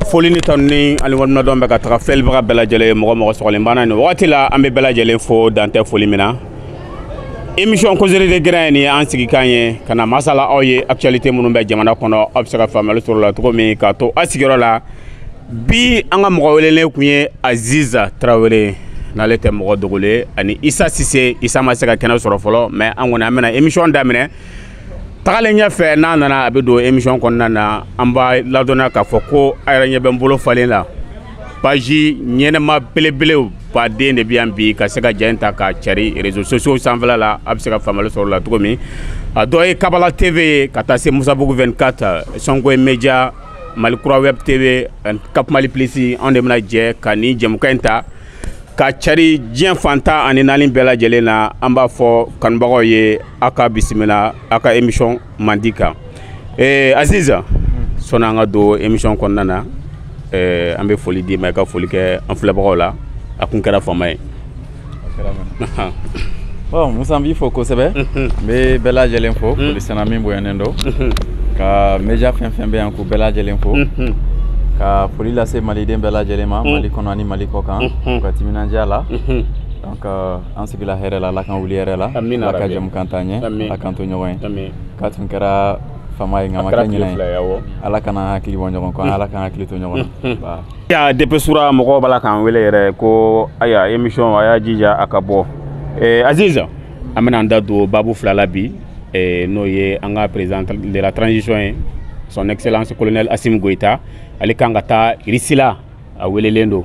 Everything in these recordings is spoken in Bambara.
foli ni tanni ali wadna don baka taga felbaga bela jele mo soxlen bana ni wati la ambe bela jele fo dante foli mina émission causeri de grain ni an sigi kanye kana masala awye actualité munum be jamana kono obsaka famel sur la to mi ka to asigiro la bi anga mo welele kunye Aziza Traoré na lete mo dogole ani Issa Cissé Issa masaka kena soro folo mais angona amena émission damine tagale nya fe na nana abedo émission kon nana amba la dona ka foko ayra be mbolo falena paji nyene ma belebele ba de ne biambi ka sega jenta ka chari réseaux sociaux sanvala la abseka famalo sur la tromi adoy Kabala TV katase Moussa Bougou 24 Sonko Media Malikura Web TV Cap Mali Plisi on de manager kani jem kenta ka chari jien fanta ani nalin bela jelena amba fo kanbago ye aka bismillah aka émission mandika Aziza sonanga do émission konnana ambe foli di ma ka foli ke en flabaro la akun kara famay bon musambi fo ko sebe be bela jelen fo foli sanami boyanendo ka media fen be anku bela jelen fo ka foli la se mali den bela jelema mali kono ani mali ko kan ka timina jala donc en sigi la herela la kan wuliere la la ka jam kantanye la kan to nyowen ka tun kara famay ngama kanyina ala kana hakili wonjo ko ala kana hakili to nyogon ba ya depuis sura moko bala kan welere ko aya émission aya jija akabo Aziza amena ndado babu flalabi no ye anga président de la transition son excellence colonel Assimi Goïta ali kangata risila a welelendo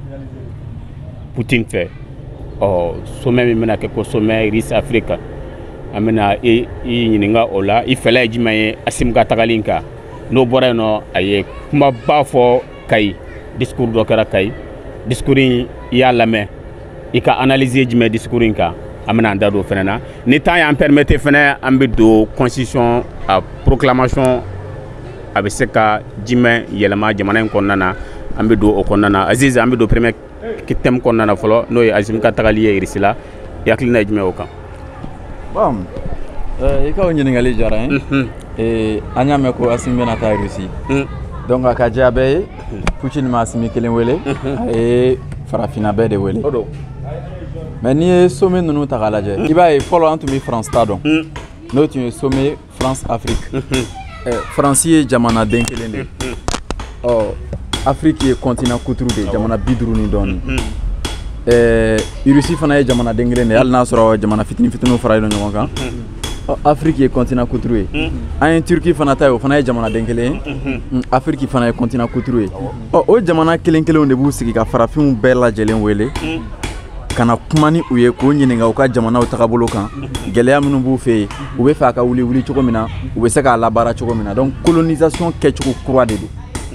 Poutine fait sommet mena ke ko sommet ris Afrique amena yininga ola ifela jimaye Assimi Gatagalinka no boreno aye kuma bafo kay discours do kara kay discours ya lame ika analyser jime discours ka amena ndado fenana ni temps ya permettre fena ambe do constitution a proclamation abeseka jime yelama jamana konnana ambe do okonnana Aziza ambe do premier kitem konnana folo no Assimi Gatagaliye irisila yaklina jime oka bon ikaw ngali jara anya me ko Assimi na ta Russie donc aka jabe Poutine ma Assimi kelen wele farafina be de wele mais ni sommet nunu ta galaje iba e follow antu mi France tadon no tu sommet France Afrique français jamana denkelende Afrique est continent coutroude jamana bidru ni don Russie fana e jamana dengelende al nasro jamana fitinu fara do nyonga Afrique est continent coutroué en Turquie fana tayo fana e jamana denkele Afrique fana e continent coutroué o jamana kelenkele on de bu sigi ka farafin bella jelen wele kana kumani uye ko nyininga uka jamana utakabolo kan geleya minu bu fe ube fa ka wuli choko mina ube se ka labara choko mina donc colonisation ke choko croix de do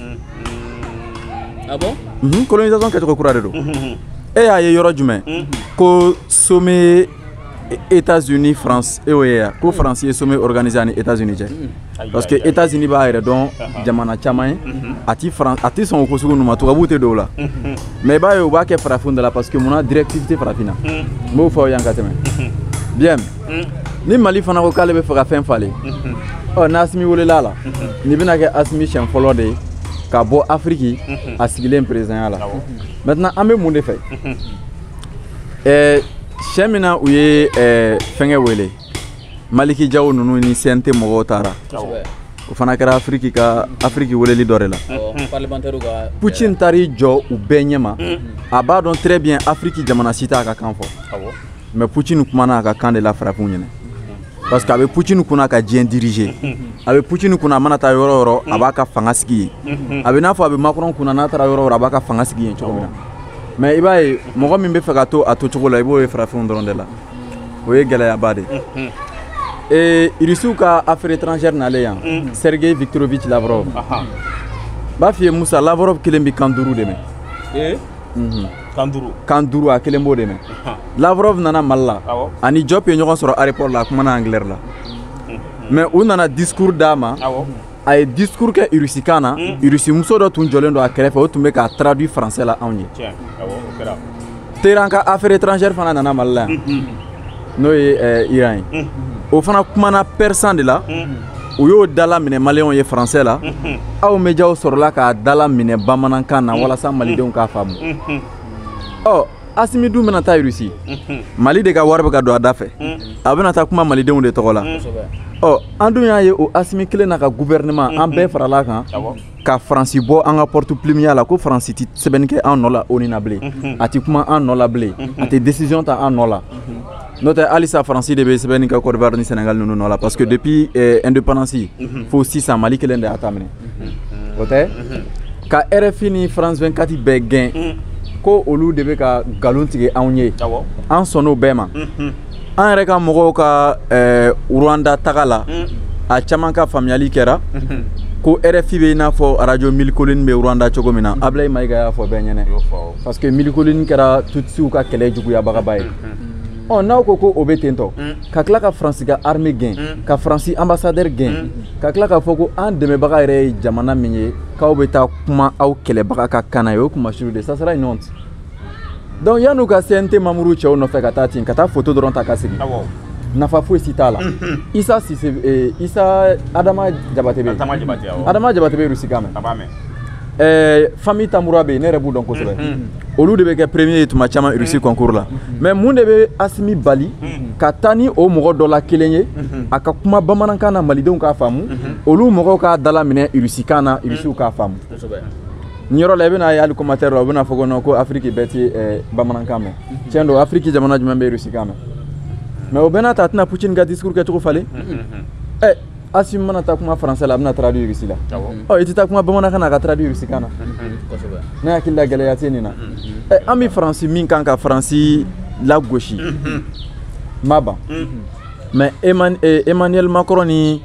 ah bon colonisation ke choko croix de do e aye yoro jume ko sommet États-Unis France et oya ko français sommet organisé en États-Unis parce que États-Unis ba ere don jamana chamay ati France ati son ko sugu numa to kabute do la mais ba yo ba ke farafunda la parce que mona directivité farafina mo fo yankateme bien ni Mali fana ko kale be fa fen fale na Assimi wole la ni bina ke Assimi chen follow de ka bo Afrique asigile président la maintenant ambe monde fait Chemina uye fenge wele Maliki Jaw nunu ni sente mogo tara o fana kara Afrique wele li dorela parlementaire ga Poutine tari jo u benyema aba don très bien Afrique jamana sita ka kanfo mais Poutine kumana ka kan de la frappe nyene parce que avec Poutine kuna ka dien diriger avec Poutine kuna mana ta yoro aba ka fangasiki avec na fo avec Macron kuna na tara yoro aba ka fangasiki en chomina mais ibaye mogo min be fagato ato chokola ibo e frafon drondela oye gala bade irisuka affaires étrangères na leyan Sergei Viktorovich Lavrov ba fie Moussa Lavrov kelembi kanduru deme kanduru a kelembo deme Lavrov nana malla ani job e nyogon soro aéroport la kuma na anglaire la mais on nana discours dama ay discours ke Rusikana Rusi muso do tun jolendo a krefe o tumbe ka traduit français la anye teranka affaires étrangères fana nana malla no Iran o fana kuma na persan de la u y'o dala minɛ maliyɛnw ye français la aw médiaw sɔrɔla k'a dala minɛ bamanankan na walasa malidenw k'a faamu ɔ Assimi dun bɛna taa Russie Mali de ka wari bɛ ka don a da fɛ a bɛna taa kuma malidenw de tɔgɔ la ɔ an dun y'a ye o Assimi kelen n'a ka gouvernement an bɛɛ farala kan ka Faransi bɔ an ka porte plumière la ko Faransi tɛ sɛbɛnni kɛ an nɔ la ONU na bilen a tɛ kuma an nɔ la bilen a tɛ décision ta an nɔ la n'o tɛ halisa Faransi de bɛ sɛbɛnni kɛ Côte d'Ivoire ni Sénégal ninnu nɔ la parce que depuis indépendance fo sisan Mali kelen de y'a ta minɛ o tɛ ka RFI ni France 24 bɛɛ gɛn ko olu de bɛ ka nkalon tigɛ anw ye an sɔnn'o bɛɛ ma an yɛrɛ ka mɔgɔw ka Rwanda taga la a caman ka faamuyali kɛra ko RFI bɛ i n'a fɔ radio Mille Collines bɛ Rwanda cogo min na Ablaye Mayiga y'a fɔ bɛɛ ɲɛna parce que Mille Collines kɛra Tutsiw ka kɛlɛ juguyabagaba ye n'aw ko ko o bɛ ten tɔ ka tila ka Faransi ka armée gɛn ka Faransi ambassadeur gɛn ka tila k'a fɔ ko an dɛmɛbaga yɛrɛ ye jamana min ye k'aw bɛ taa kuma aw kɛlɛbaga ka kan na ye o kuma suru de ça sera une honte donc yan'u ka CNT mamuru cɛw nɔfɛ ka taa ten ka taa photo dɔrɔn ta ka segin nafa foyi si t'a la Isa Sise Isa Adama Jabate bɛ Adama Jabate bɛ Russie kan mɛn famille Tamura bɛ yen ne yɛrɛ b'u dɔn kosɛbɛ olu de bɛ kɛ premier ye tuma caman Russie concours la mais mun de bɛ Assimi bali ka taa ni o mɔgɔ dɔ la kelen ye a ka kuma bamanankan na malidenw k'a faamu olu mɔgɔw k'a dala minɛ Russie kan na Russiw k'a faamu ni yɔrɔ la i bɛna ye hali commentaire la u bɛna fɔ ko non ko Afrique bɛɛ tɛ bamanankan mɛn tiɲɛ don Afrique jamana jumɛn bɛ Russie kan mɛn mais o bɛɛ n'a ta a tɛna Poutine ka discours kɛcogo falen Assimi mana taa kuma français la a bɛna traduire Russie la i tɛ taa kuma bamanankan na a ka traduire Russie kan na ne hakili la gɛlɛya tɛ nin na an bɛ Faransi min kan ka Faransi lagosi ma ban mais Emmanuel Macron ni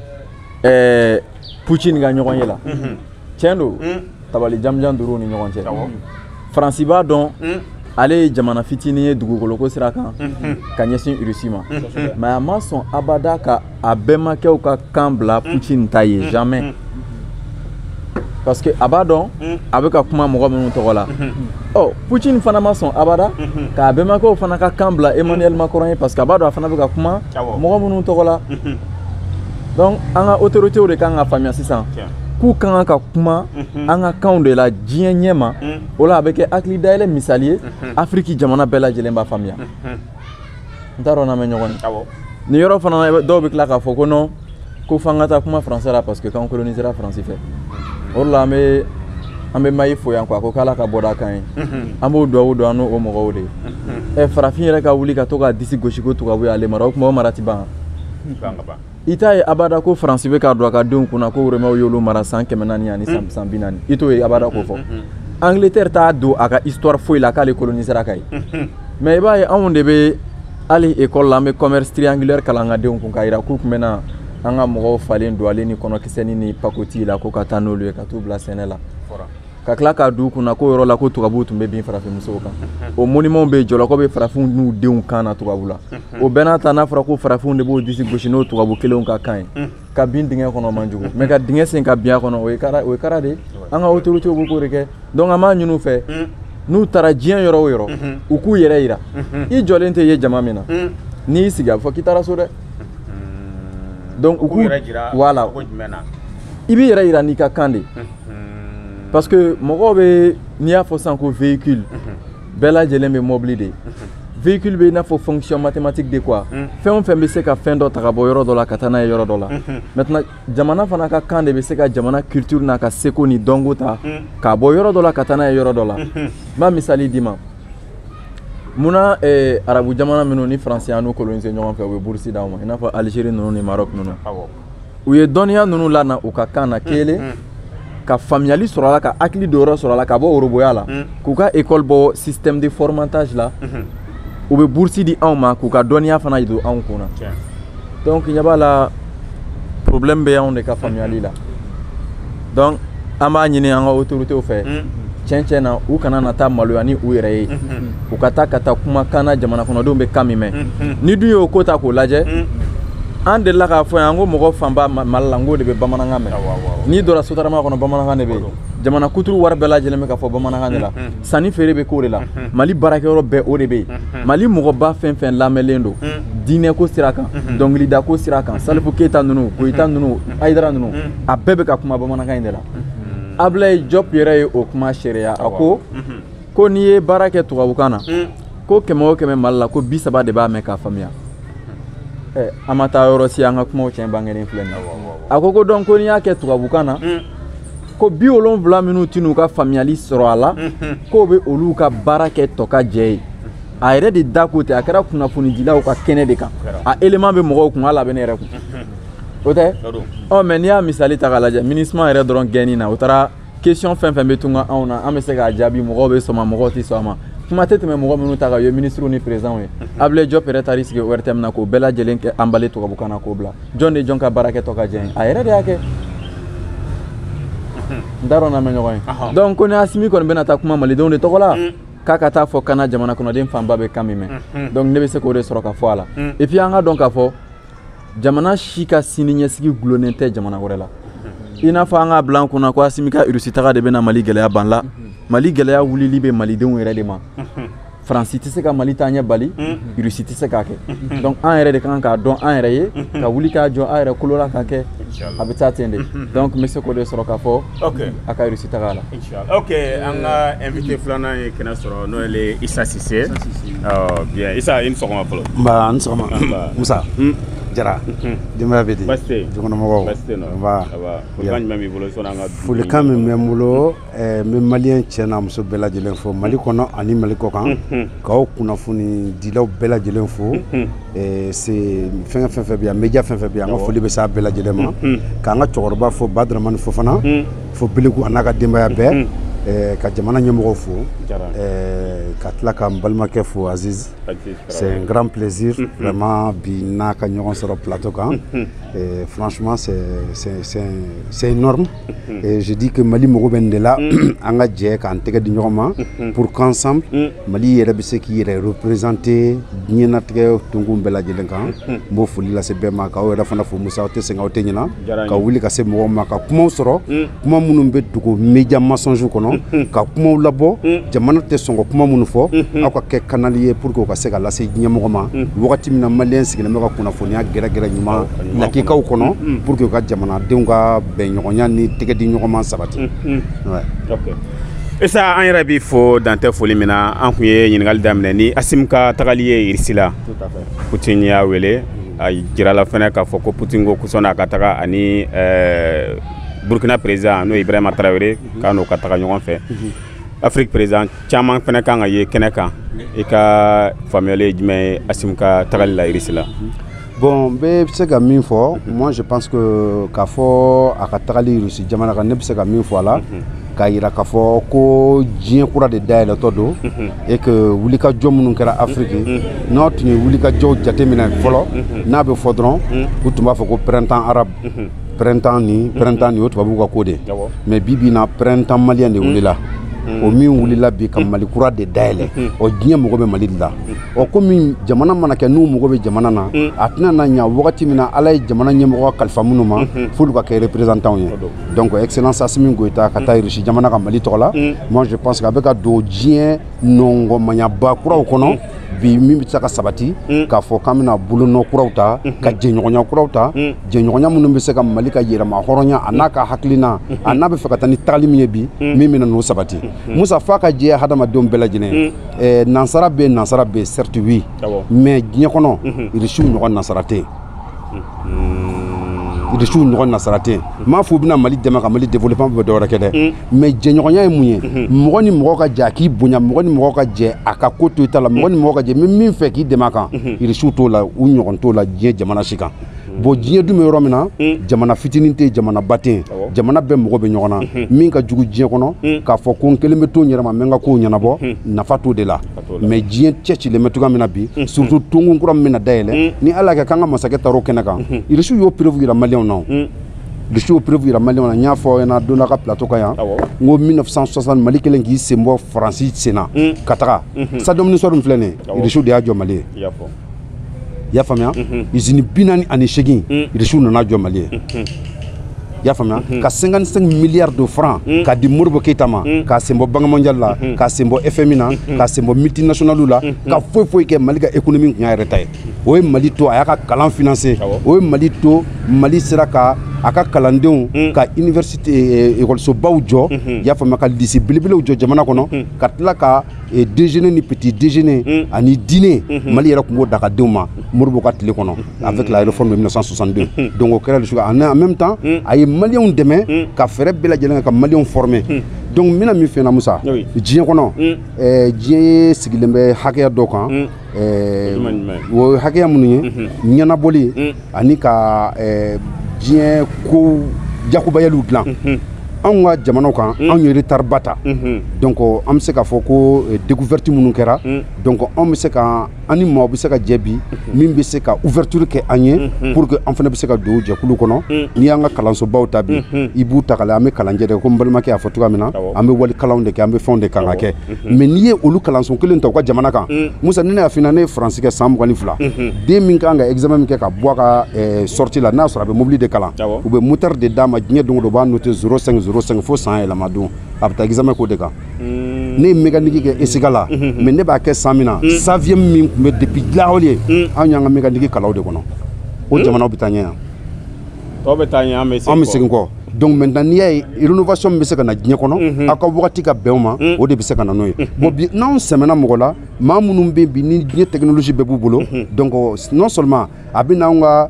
Poutine ka ɲɔgɔn ye la tiɲɛ don tabali janmujan duuru ni ɲɔgɔn cɛ Faransi b'a dɔn ale ye jamana fitinin ye dugukoloko sira kan ka ɲɛsin Russie ma mais a ma sɔn abada ka a bɛnbakɛw ka kan bila Poutine ta ye jamais parce que a b'a dɔn a bɛ ka kuma mɔgɔ minnu tɔgɔ la Poutine fana ma sɔn abada k'a bɛnbakɛw fana ka kan bila Emmanuel Macron ye parce que a b'a dɔn a fana bɛ ka kuma mɔgɔ minnu tɔgɔ la donc an ka autorités de kan ka faamuya sisan k'u kan ka kuma an ka kanw de la diɲɛ ɲɛ ma o la a bɛ kɛ hakili dayɛlɛ misali ye Afrique jamana bɛɛ lajɛlen b'a faamuya n t'a dɔn n'an bɛ ɲɔgɔn ye nin yɔrɔ fana dɔw bɛ tila k'a fɔ ko non ko f'an ka taa kuma français la parce que k'an colonisera Faransi fɛ o de la an bɛ Mayi fo yan quoi ko k'Ala ka bɔda kan ye an b'o duwawu don an n'o mɔgɔw de ye farafin yɛrɛ ka wuli ka to k'a disi gosi ko tubabu y'ale mara o tuma o mara ti ban i t'a ye abada ko Faransi bɛ k'a don a ka denw kunna ko Romains y'olu mara san 400 ani san 40 i t'o ye abada k'o fɔ Angleterre t'a don a ka histoire foyi la k'ale colonisera ka ye mais i b'a ye anw de bɛ hali école la an bɛ commerce triangulaire kalan an ka denw kun k'a yira k'u tun bɛ na an ka mɔgɔw falen don ale ni kɔnɔkisɛni ni pakoti la ko ka taa n'olu ye ka t'u bila sɛnɛ la ka tila k'a d'u kunna ko yɔrɔ la ko tubabuw tun bɛ bin farafinmusow kan o monument bɛ yen jɔlɔkɔ bɛ farafinw n'u denw kan na tubabu la o bɛɛ n'a ta n'a fɔra ko farafinw de b'o disi gosi n'o tubabu kelenw ka kan ye ka bin dingɛ kɔnɔ man jugu mais ka dingɛ sen ka bin a kɔnɔ o ye kara de an ka autorités b'o k'o de kɛ donc an b'a ɲini u fɛ n'u taara diɲɛ yɔrɔ o yɔrɔ u k'u yɛrɛ yira i jɔlen tɛ ye jama min na n'i y'i sigi a bɛ fɔ k'i taara so dɛ donc u k'u voilà i b'i yɛrɛ yira n'i ka kan de parce que mɔgɔw bɛ n'i y'a fɔ sisan ko véhicule bɛɛ lajɛlen bɛ mobili de véhicule bɛ i n'a fɔ fonction mathématique de quoi fɛn o fɛn bɛ se ka fɛn dɔ ta ka bɔ yɔrɔ dɔ la ka taa n'a ye yɔrɔ dɔ la maintenant jamana fana ka kan de bɛ se ka jamana culture n'a ka seko ni dɔnko ta k'a bɔ yɔrɔ dɔ la ka taa n'a ye yɔrɔ dɔ la n b'a misali d'i ma munna arabu jamana minnu ni Faransi y'an n'u coloniser ɲɔgɔn fɛ u bɛ bourse d'aw ma i n'a fɔ Algérie ninnu ni Maroc ninnu u ye dɔnniya ninnu lana u ka kan na kelen ka faamuyali sɔrɔ a la ka hakili don yɔrɔ sɔrɔ a la ka bɔ oroboya la k'u ka école bɔ système de formatage la u bɛ bourse di anw ma k'u ka dɔnniya fana don anw kunna donc ɲɛ b'a la problème bɛ anw de ka faamuyali la donc an b'a ɲini an ka autorités fɛ tiɲɛ tiɲɛ na u kana na taa maloya ni u yɛrɛ ye u ka taa kumakan na jamana kɔnɔdenw bɛ kan min mɛn ni dun y'o ko ta k'o lajɛ an delila k'a fɔ yan ko mɔgɔ fanba Mali la n ko de bɛ bamanankan mɛn n'i donna sotarama kɔnɔ bamanankan de bɛ yen jamana kuturu wari bɛɛ lajɛlen bɛ ka fɔ bamanankan de la sanni feere bɛ k'o de la Mali baarakɛyɔrɔ bɛɛ o de bɛ yen Mali mɔgɔba fɛn fɛn lamɛnlen don diinɛ ko sira kan dɔnkilida ko sira kan Salifu Keita ninnu Koyita ninnu Aidara ninnu a bɛɛ bɛ ka kuma bamanankan in de la Ablaye Diop yɛrɛ ye o kuma sariya a ko n'i ye baara kɛ tubabukan na ko 100 o 100 Mali la ko 30 de b'a mɛn k'a faamuya an ma taa yɔrɔ si an ka kumaw tiɲɛ bangenen filɛ nin ye a ko donc ko n'i y'a kɛ tubabukan na ko 70 minnu tɛn'u ka faamuyali sɔrɔ a la k'o bɛ olu ka baara kɛ tɔ ka jɛ ye a yɛrɛ de da ko tɛ a kɛra kunnafonidilaw ka kɛnɛ de kan a élément bɛ mɔgɔw kun hali a bɛ ne yɛrɛ kun o tɛ mais n'i y'a misali ta k'a lajɛ MINUSMA yɛrɛ dɔrɔn gɛnni na o taara question fɛn fɛn bɛ tunga anw na an bɛ se k'a jaabi mɔgɔw bɛ sɔn ma mɔgɔw tɛ sɔn a ma kuma tɛ tɛmɛ mɔgɔ minnu ta kan o ye ministre ni président ye Ablaye Diop yɛrɛ taar'i sigi ORTM na k'o bɛɛ lajɛlen kɛ emballé tubabukan na k'o bila jɔn de jɔn ka baara kɛ tɔ ka jɛ a yɛrɛ de y'a kɛ n t'a dɔn n'an bɛ ɲɔgɔn ye donc ko ni Asimi kɔni bɛna taa kuma malidenw de tɔgɔ la k'a ka taa fɔ kana jamana kɔnɔden fanba bɛ kan min mɛn donc ne bɛ se k'o de sɔrɔ ka fɔ a la et puis an ka dɔn k'a fɔ jamana si ka siniɲɛsigi gulonnen tɛ jamana wɛrɛ la i n'a fɔ an k'a bila an kunna ko Asimi ka Russie taga de bɛna Mali gɛlɛya ban la Mali gɛlɛya wulili bɛ malidenw yɛrɛ de ma Faransi tɛ se ka Mali taa ɲɛ bali Russie tɛ se k'a kɛ donc an yɛrɛ de kan k'a dɔn an yɛrɛ ye ka wuli k'a jɔ an yɛrɛ kolo la k'a kɛ a bɛ taa ten de donc n bɛ se k'o de sɔrɔ k'a fɔ a ka Russie taga la. Ok an ka invité filanan ye kɛnɛ sɔrɔ n'o ye Issa Cissé bien Issa i ni sɔgɔma fɔlɔ. Nba ni sɔgɔma Musa Jara denbaya bɛ di dukɔnɔmɔgɔw folikan jumɛn b'i bolo sɔnni an ka folikan min bɛ n bolo n bɛ maliyɛn cɛ n'a muso bɛɛ lajɛlen fo Mali kɔnɔ ani Mali kɔ kan k'aw kunnafoni dilaw bɛɛ lajɛlen fo fɛn fɛn bɛ yan média fɛn fɛn bɛ yan an ka foli bɛ s'a bɛɛ lajɛlen ma k'an ka cɛkɔrɔba fo Badramani Fofana fo Beleku a n'a ka denbaya bɛɛ ka jamana ɲɛmɔgɔw fo ka tila ka n balimakɛ fo Aziz c'est un grand plaisir vraiment bi n'a ka ɲɔgɔn sɔrɔ plateau kan franchement c'est énorme et je dis que Mali mago bɛ nin de la an ka jɛ k'an tɛgɛ di ɲɔgɔn ma pour qu'ensemble Mali yɛrɛ bɛ se k'i yɛrɛ représenter diɲɛnatigɛ tunkun bɛɛ lajɛlen kan n b'o foli lase bɛɛ ma k'aw yɛrɛ fana fo Musa aw tɛ sɛgɛn aw tɛ ɲinɛ ka wuli ka se mɔgɔw ma ka kumaw sɔrɔ kuma minnu bɛ dogo média mensonge kɔnɔ ka kumaw labɔ jamana tɛ sɔn ka kuma minnu fɔ aw ka kɛ canal ye pour que u ka se ka lase ɲɛmɔgɔ ma wagati min na maliyɛn sigilen bɛ ka kunnafoniya gɛrɛgɛrɛ ɲuman lakikaw kɔnɔ pour que u ka jamanadenw ka bɛnɲɔgɔnya ni tɛgɛ di ɲɔgɔn ma sabati. Issa an yɛrɛ b'i fo dantɛ foli min na an kun ye ɲininkali daminɛ ni Asimi ka tagali ye Irisi la Poutine y'a wele a jirala fɛnɛ k'a fɔ ko Poutine ko sɔnni a ka taga ani Burkina président n'o ye Ibrahima Traoré k'a n'o ka taga ɲɔgɔn fɛ Afrique président caman fɛnɛ kan ka ye kɛnɛ kan i ka faamuyali ye jumɛn ye Asimi ka tagali la Irisi la. Bon, n bɛ se ka min fɔ moi je pense que k'a fɔ a ka tagali Russie jamana kan ne bɛ se ka min fɔ a la k'a yira k'a fɔ ko diɲɛ kura de dayɛlɛtɔ don et que wulikajɔ minnu kɛra Afrique n'aw tun ye wulikajɔw jateminɛ fɔlɔ n'a bɛ fɔ dɔrɔn u tun b'a fɔ ko printemps arabe printemps ni o tubabuw ka ko de mais bi bi in na printemps malien de wulila o min wulila bi ka Mali kura de dayɛlɛ o diɲɛ mago bɛ Mali de la komi jamana mana kɛ n'u mago bɛ jamana na a tɛna na ɲa wagati min na Ala ye jamana ɲɛmɔgɔ kalifa minnu ma f'olu ka kɛ représentant ye donc excellence Assimi Goïta ka taa Russie jamana ka Mali tɔgɔ la moi je pense que a bɛ ka don diɲɛ nɔngɔmanyaba kuraw kɔnɔ bi min bɛ se ka sabati k'a fɔ k'an bɛna bolonɔ kuraw ta ka jɛɲɔgɔnya kuraw ta jɛɲɔgɔnya minnu bɛ se ka Mali ka yɛrɛma hɔrɔnya a n'a ka hakilina a n'a bɛ fɛ ka taa ni tagali min ye bi min bɛna n'o sabati Musa f'a ka jɛ hadamadenw bɛɛ lajɛlen nansara bɛ nansara bɛ certes oui mais diɲɛ kɔnɔ Irisiw ɲɔgɔn nansara tɛ Irisiw ɲɔgɔn nansara tɛ m'a fɔ u bɛna Mali dɛmɛ ka Mali développement bɛ dɔwɛrɛ kɛ dɛ mais jɛɲɔgɔnya ye mun ye mɔgɔ ni mɔgɔ ka jɛ a k'i bonya mɔgɔ ni mɔgɔ ka jɛ a ka ko to i ta la mɔgɔ ni mɔgɔ ka jɛ min fɛ k'i dɛmɛ a kan Irisiw t'o la u ɲɔgɔn t'o la diɲɛ jamana si kan bon diɲɛ dun bɛ yɔrɔ min na jamana fitinin tɛ jamana ba tɛ jamana bɛɛ mɔgɔ bɛ ɲɔgɔn na min ka jugu diɲɛ kɔnɔ k'a fɔ ko n kelen bɛ to n yɛrɛ ma n bɛ n ka kow ɲɛnabɔ nafa t'o de la mais diɲɛ cɛcilen bɛ cogoya min na bi surtout tonkun kura min bɛna dayɛlɛ ni Ala y'a kɛ k'an ka masakɛ taar'o kɛnɛ kan Irisiw y'o preuve yira maliyɛnw na Irisiw y'o preuve yira maliyɛnw na n y'a fɔ aw ɲɛna don dɔ ka plateau kan yan n ko 1960 Mali kɛlen k'i sen bɔ Faransi sen na ka taga Saddam Hussein min filɛ nin ye Irisiw de y'a jɔ Mali ye i y'a faamuya usine 48 Irisiw nana jɔ Mali ye i y'a faamuya ka 55 milliards de francs k'a di Modibo Keïta ma k'a sen bɔ Banque mondiale la k'a sen bɔ FMI na k'a sen bɔ multinationales la ka foyi foyi kɛ Mali ka économie tun y'a yɛrɛ ta ye o ye Mali to a y'a ka kalan financer o ye Mali to Mali sera ka a ka kalandenw ka université école baw jɔ y'a faamuya ka lycée belebelew jɔ jamana kɔnɔ ka tila ka déjeuner ni petit déjeuner ani dîner Mali yɛrɛ tun b'o da ka denw ma Modibo ka tile kɔnɔ avec la réforme de 1962 donc o kɛra le choix en même temps a ye maliyɛnw dɛmɛ ka fɛɛrɛ bɛɛ lajɛlen ka maliyɛnw former donc n bɛna min f'i ɲɛna Musa diɲɛ kɔnɔ diɲɛ sigilen bɛ hakɛya dɔ kan o hakɛya minnu ye ɲɛnabɔli ani ka diɲɛ ko jakubayaliw dilan anw ka jamanaw kan anw ye retard ba ta donc an bɛ se k'a fɔ ko découverte minnu kɛra donc anw bɛ se ka an ni maaw bɛ se ka jɛ bi min bɛ se ka ouverture kɛ an ye pour que an fana bɛ se ka don jɛkulu kɔnɔ n'i y'an ka kalansobaw ta bi i b'u ta k'a la an bɛ kalanjɛ de ko n balimakɛ y'a fɔ cogoya min na an bɛ wali kalanw de kɛ an bɛ fɛnw de kan ka kɛ mais n'i ye olu kalanso kelen ta u ka jamana kan Musa ni ne y'a f'i ɲɛna ne ye faransi kɛ san 22 den min kan ka examen min kɛ ka bɔ a ka sortie la n'a sɔrɔ a bɛ mobili de kalan u bɛ moteur de d'a ma diɲɛ don o don u b'a noter 05 fo san yɛlɛma don a bɛ taa examen k'o de kan ne ye mécanique kɛ ESIGA la mais ne b'a kɛ san min na savième min tun bɛ depuis dilanwale ye anw y'an ka mécanique kalanw de kɔnɔ o jamanaw bɛ taa ɲɛ yan tɔw bɛ taa ɲɛ an bɛ segin kɔ donc maintenant n'i y'a ye rénovation min bɛ se ka na diɲɛ kɔnɔ aw ka wagati ka bɛn o ma o de bɛ se ka na n'o ye bon bi n'anw sɛmɛna mɔgɔ la maa minnu bɛ yen bi ni diɲɛ technologie bɛɛ b'u bolo donc non seulement a bɛ n'anw ka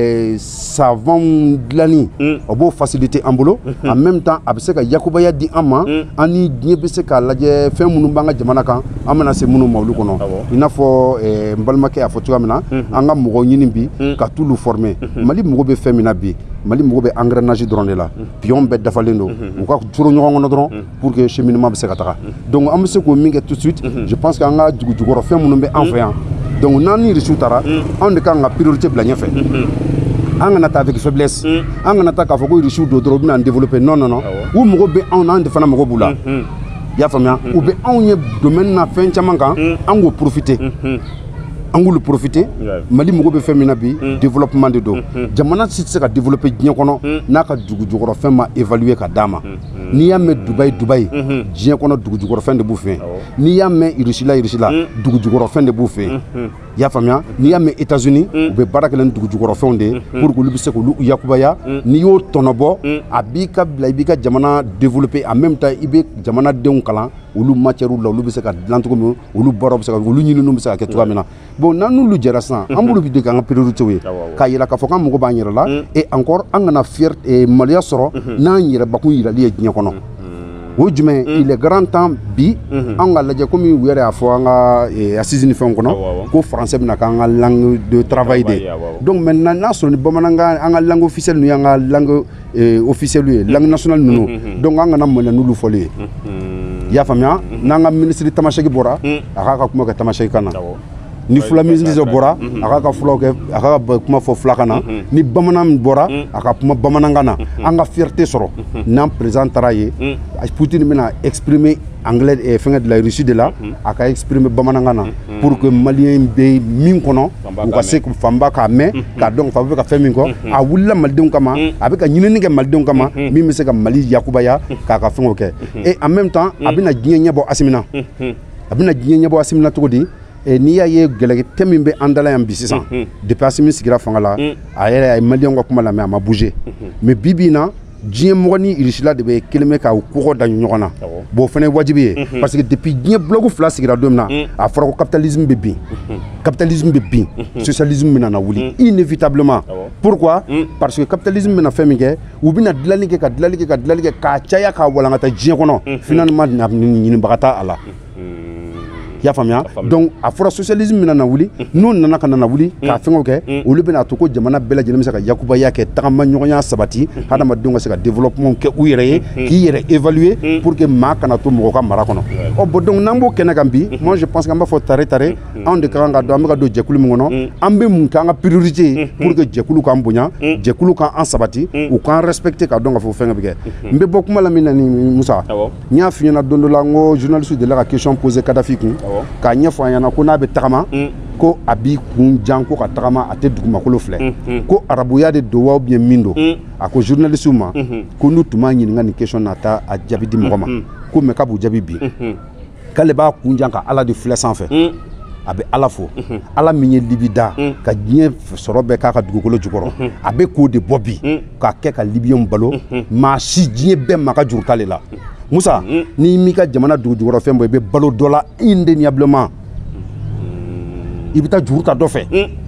savon dilanni o b'o facilité an bolo en même temps a bɛ se ka yakubaya di an ma an ni diɲɛ bɛ se k'a lajɛ fɛn minnu b'an ka jamana kan an bɛna se minnu ma olu kɔnɔ i n'a fɔ n balimakɛ y'a fɔ cogoya min na an ka mɔgɔw ɲini bi ka t'olu former Mali mago bɛ fɛn min na bi Mali mago bɛ engrenage dɔrɔn de la pion bɛɛ dafalen don u ka turu ɲɔgɔn kɔnɔ dɔrɔn pour que cheminement bɛ se ka taga donc an bɛ se k'o min kɛ tout de suite je pense que an ka jugujugɔrɔ fɛn minnu bɛ an fɛ yan donc n'an ni reçu taara anw de kan ka priorité bila ɲɛfɛ an kana taa avec faiblesse an kana taa k'a fɔ ko reçu do dɔrɔn u bɛna développer non u mago bɛ anw na an de fana mago b'u la i y'a faamuya u bɛ anw ye domaine na fɛn caman kan an k'o profiter an k'olu profiter Mali mago bɛ fɛn min na bi développement de don jamana si tɛ se ka développer diɲɛ kɔnɔ n'a ka dugujukɔrɔ fɛn ma évaluer ka d'a ma n'i y'a mɛn Dubaï diɲɛ kɔnɔ dugujukɔrɔ fɛn de b'u fɛ n'i y'a mɛn Russie la dugujukɔrɔ fɛn de b'u fɛ i y'a faamuya n'i y'a mɛn États-Unis u bɛ baara kɛ ni dugujukɔrɔ fɛnw de ye pour que olu bɛ se k'olu yakubaya n'i y'o tɔnɔbɔ a b'i ka bila i b'i ka jamana développer en même temps i bɛ jamanadenw kalan olu matière la olu bɛ se ka dilan cogo min olu baaraw bɛ se ka olu ɲininiw bɛ se ka kɛ cogoya min na bon n'an n'olu jɛra sisan an b'olu de k'an ka priorité ye k'a yira k'a fɔ k'an mago b'an yɛrɛ la et encore an kana maloya sɔrɔ n'an yɛrɛbakun yirali ye diɲɛ kɔnɔ o jumɛn il est grand temps bi an ka lajɛ komi u yɛrɛ y'a fɔ an ka assise ni fɛnw kɔnɔ ko français bɛna k'an ka langue de travail de donc maintenant n'a sɔrɔ ni bamanankan an ka langue officielle n'u y'an ka langue officielle ye langue nationale ninnu donc an kana mɔnɛ n'olu fɔli ye i y'a faamuya n'an ka ministre tamasɛki bɔra a k'a ka kuma kɛ tamasɛki kan na ni fula ministre bɔra a k'a ka fulaw kɛ a k'a ka kuma fɔ fulakan na ni bamanan bɔra a ka kuma bamanankan na an ka fierté sɔrɔ n'an président taara ye Poutine bɛna exprimer anglais fɛngɛ de la Russie de la a ka exprimer bamanankan na pour que maliyɛn bɛ min kɔnɔ u ka se fanba k'a mɛn k'a dɔn k'a fɔ bɛ ka fɛn min kɔ a wulila malidenw kama a bɛ ka ɲinini kɛ malidenw kama min bɛ se ka Mali yakubaya k'a ka fɛnw kɛ et en même temps a bɛna diɲɛ ɲɛbɔ Asimina a bɛna diɲɛ ɲɛbɔ Asimina cogo di n'i y'a ye gɛlɛkɛ min bɛ an dala yan bi sisan depuis Asimi sigira fanga la a yɛrɛ a ye maliyɛnw ka kuma lamɛn a ma bouger mais bi bi in na diɲɛ mɔgɔ ni Russie de bɛ kelen bɛ ka kɔgɔ da ɲɔgɔn na bon o fana ye wajibi ye parce que depuis diɲɛ bloc fila sigira don min na a fɔra ko capitalisme bɛ bin socialisme bɛna na wuli inévitablement pourquoi parce que capitalisme bɛna fɛn min kɛ u bɛna dilanni kɛ ka k'a caya k'a walankata diɲɛ kɔnɔ finalement ɲinibaga t'a a la i y'a faamuya donc a fɔra socialisme bɛna na wuli n'o nana ka na wuli k'a fɛngɛw kɛ olu bɛna to ko jamana bɛɛ lajɛlen bɛ se ka yakubaya kɛ tagama ɲɔgɔnya sabati hadamadenw ka se ka développement kɛ u yɛrɛ ye k'i yɛrɛ évaluer pour que maa kana to mɔgɔ ka mara kɔnɔ bon donc n'an b'o kɛnɛ kan bi moi je pense que an b'a fɔ tare anw de ka kan ka dɔn an bɛ ka don jɛkulu min kɔnɔ an bɛ mun k'an ka priorité ye pour que jɛkulu k'an bonya jɛkulu k'an sabati u k'an respecter k'a dɔn k'a fɔ fɛngɛ bɛ kɛ n bɛ bɔ kuma la min na ni Musa n y'a f'i ɲɛna don dɔ la n ko journaliste de la ka question poser Kadafi kun k'a ɲɛfɔ an ɲɛna ko n'a bɛ tagama ko a b'i kun jan ko ka tagama a tɛ dugumakolo filɛ ko arabuya de don wa ou bien min don a ko journaliste ma ko n'u tun b'a ɲininka nin question na a t'a jaabi di mɔgɔ ma ko mais k'a b'u jaabi bi k'ale b'a kun jan ka Ala de filɛ sanfɛ a bɛ ala fo ala min ye libi da ka diɲɛ sɔrɔ bɛɛ k'a ka dugukolo jukɔrɔ a bɛ k'o de bɔ bi k'a kɛ ka libiyɛnw balo maa si diɲɛ bɛɛ ma ka juru t'ale la Musa n'i m'i ka jamana dugu jukɔrɔ fɛn bɔ i bɛ balo dɔ la indéniablement i bɛ taa juru ta dɔ fɛ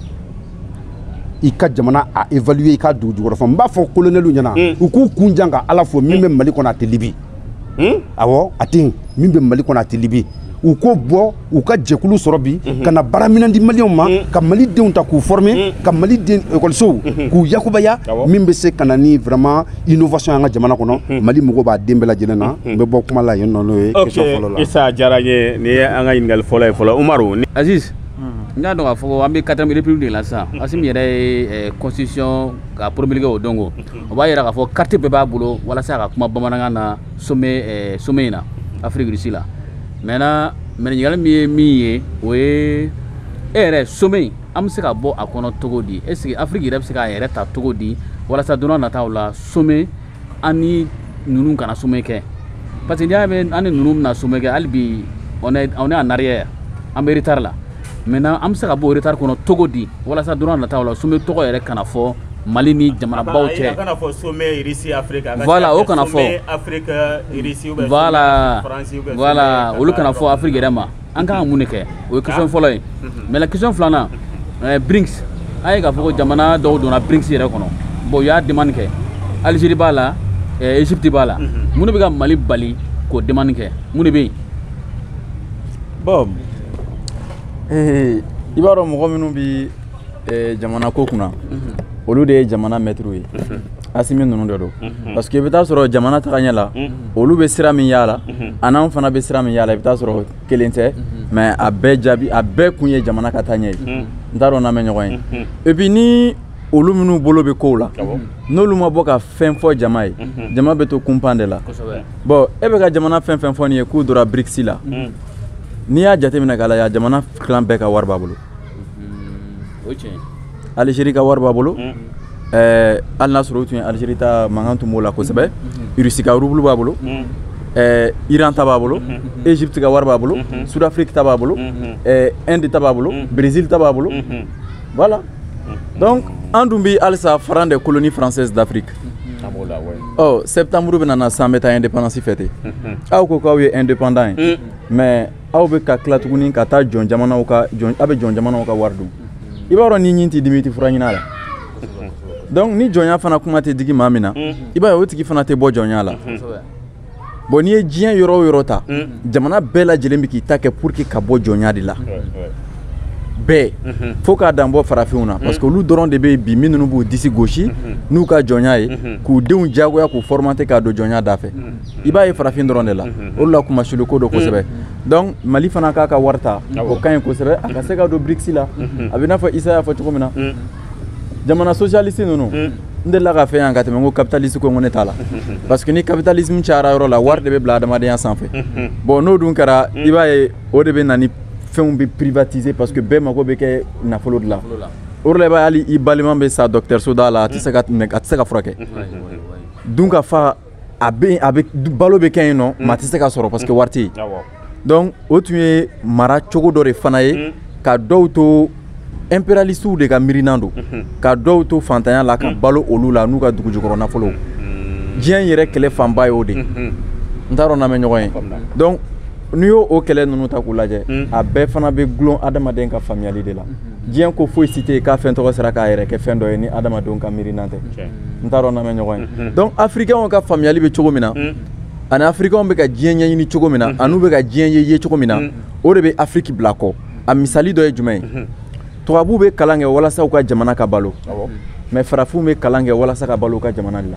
i ka jamana a évaluer i ka dugu jukɔrɔ fɛn n b'a fɔ colonel ɲɛna u k'u kun jan ka ala fo min bɛ Mali kɔnɔ a tɛ Libi awɔ a tɛ yen min bɛ Mali kɔnɔ a tɛ Libi u ko bɔ u ka jɛkulu sɔrɔ bi ka na baaraminɛn di maliyɛnw ma ka malidenw ta k'u former ka maliden écolisow k'u yakubaya min bɛ se ka na ni vraiment innovation an ka jamana kɔnɔ Mali mɔgɔw b'a den bɛɛ lajɛlen na n bɛ bɔ kuma la yen nɔ n'o ye question fɔlɔ la. Isa diyara n ye nin ye an ka ɲininkali fɔlɔ ye fɔlɔ Umaru. Aziz n y'a dɔn k'a fɔ an bɛ 4e république de la sisan Assimi yɛrɛ ye constitution ka promulguer o don o b'a yira k'a fɔ carte bɛɛ b'a bolo walasa a ka kuma bamanankan na sommet in na Afrique du Sud la. Maintenant ɲininkali min ye o ye e yɛrɛ sommet in an bɛ se ka bɔ a kɔnɔ cogo di est ce que Afrique yɛrɛ bɛ se k'a yɛrɛ ta cogo di walasa don n'a nataw la sommet an ni ninnu kana sommet kɛ parce que n'i y'a mɛn an ni ninnu bɛna sommet kɛ hali bi on est en arrière an bɛ retard la maintenant an bɛ se ka bɔ o retard kɔnɔ cogo di walasa don n'a nataw la sommet tɔgɔ yɛrɛ kana fɔ Mali ni jamanabaw cɛ. Voilà o kana fɔ voilà olu kana fɔ Afrique yɛrɛ ma an kan ka mun de kɛ o ye question fɔlɔ ye mais la question filanan BRICS an ye k'a fɔ ko jamana dɔw donna BRICS yɛrɛ kɔnɔ bon u y'a demande kɛ Algérie b'a la Égypte b'a la mun de bɛ ka Mali bali k'o demande kɛ mun de bɛ yen. Bon i b'a dɔn mɔgɔ minnu bɛ jamana ko kunna olu de ye jamana maître ye Assimi ninnu de don parce que i bɛ taa sɔrɔ jamana tagaɲɛ la olu bɛ sira min y'a la a n'anw fana bɛ sira min y'a la i bɛ taa sɔrɔ kelen tɛ mais a bɛɛ jaabi a bɛɛ kun ye jamana ka taa ɲɛ ye n t'a dɔn n'an bɛ ɲɔgɔn ye et puis ni olu minnu bolo bɛ kow la n'olu ma bɔ ka fɛn fɔ jama ye jama bɛ to kunpan de la bon e bɛ ka jamana fɛn fɛn fɔ nin ye k'u donna BRICS la n'i y'a jateminɛ k'a lajɛ jamana tilan bɛɛ ka wari b'a bolo Algérie ka wari b'a bolo hali n'a sɔrɔ u tun ye Algérie ta mankan tun b'o la kosɛbɛ Russie ka rouble b'a bolo Iran ta b'a bolo Égypte ka wari b'a bolo Sud-Afrique ta b'a bolo Inde ta b'a bolo Brésil ta b'a bolo voilà donc an dun bɛ halisa franc des colonies françaises d'Afrique septembre bɛ na san bɛ taa indépendance fêter aw ko k'aw ye indépendant ye mais aw bɛ ka tila tuguni ka taa jɔn jamanaw ka aw bɛ jɔn jamanaw ka wari dun i b'a dɔn ni ɲin t'i dimi i tɛ fura ɲini a la donc ni jɔnya fana kuma tɛ digi maa min na i b'a ye o tigi fana tɛ bɔ jɔnya la bon n'i ye diɲɛ yɔrɔ o yɔrɔ ta jamana bɛɛ lajɛlen bɛ k'i ta kɛ pour que ka bɔ jɔnya de la bɛɛ fo k'a dan bɔ farafinw na parce que olu dɔrɔn de bɛ yen bi minnu b'u disi gosi n'u ka jɔnya ye k'u denw diyagoya k'u formater k'a don jɔnya da fɛ i b'a ye farafin dɔrɔn de la olu la kumasuli ko don kosɛbɛ donc Mali fana k'a ka wari ta o ka ɲi kosɛbɛ a ka se ka don BRICS la a bɛ i n'a fɔ Isa y'a fɔ cogo min na jamana socialiste ninnu n delila ka fɛn yan ka tɛmɛ n ko capitaliste ko ne t'a la parce que ni capitalisme cayara yɔrɔ la wari de bɛ bila adamadenya sanfɛ bon n'o dun kɛra i b'a ye o de bɛ na ni fɛnw bɛ privatiser parce que bɛɛ mago bɛ kɛ nafolo de la o de la i b'a ye hali i balima bɛ sa dɔgɔtɔrɔso da la a tɛ se ka furakɛ dun ka fa a bɛ balo bɛ kɛ yen nɔ mais a tɛ se ka sɔrɔ parce que wari tɛ yen donc o tun ye mara cogo dɔ de fana ye ka dɔw to impérialistes de ka miirinan don ka dɔw to fantanya la ka balo olu la n'u ka dugu jukɔrɔ nafolo diɲɛ yɛrɛ kɛlɛ fanba ye o de n t'a dɔn n'an bɛ ɲɔgɔn ye donc n'i y'o kɛlɛ ninnu ta k'u lajɛ a bɛɛ fana bɛ gulon adamaden ka faamuyali de la diɲɛ ko foyi si tɛ yen k'a fɛn tɔgɔ sera k'a yɛrɛ kɛ fɛn dɔ ye ni adamadenw ka miirinan tɛ n t'a dɔn n'an bɛ ɲɔgɔn ye donc africains ka faamuyali bɛ cogo min na ani africains bɛ ka diɲɛ ɲɛɲini cogo min na ani u bɛ ka diɲɛ ye cogo min na o de bɛ Afrique bila kɔ a misali dɔ ye jumɛn ye tubabuw bɛ kalan kɛ walasa u ka jamana ka balo mais farafinw bɛ kalan kɛ walasa ka balo u ka jamana de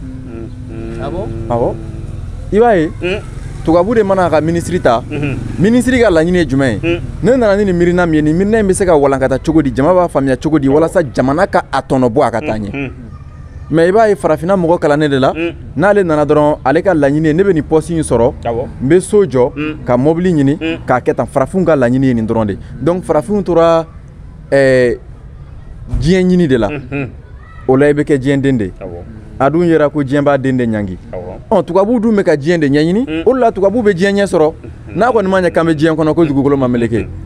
la awɔ i b'a ye tubabu de mana ka ministre ta ministre ka laɲini ye jumɛn ye ne nana ni nin miirina min ye nin miirina in bɛ se ka walankata cogo di jama b'a faamuya cogo di walasa jamana ka a tɔnɔ bɔ a ka taa ɲɛ mais i b'a ye farafinna mɔgɔ kalannen de la n'ale nana dɔrɔn ale ka laɲini ye ne bɛ nin poste in sɔrɔ n bɛ so jɔ ka mobili ɲini k'a kɛ tan farafinw ka laɲini ye nin dɔrɔn de donc farafinw tora diɲɛ ɲini de la o la i bɛ kɛ diɲɛ den de a dun yɛrɛ ko diɲɛ b'a den de ɲangi tubabuw dun bɛ ka diɲɛ de ɲɛɲini o de la tubabuw bɛ diɲɛ ɲɛ sɔrɔ n'a kɔni ma ɲɛ k'an bɛ diɲɛ kɔnɔ ko dugukolo ma meleke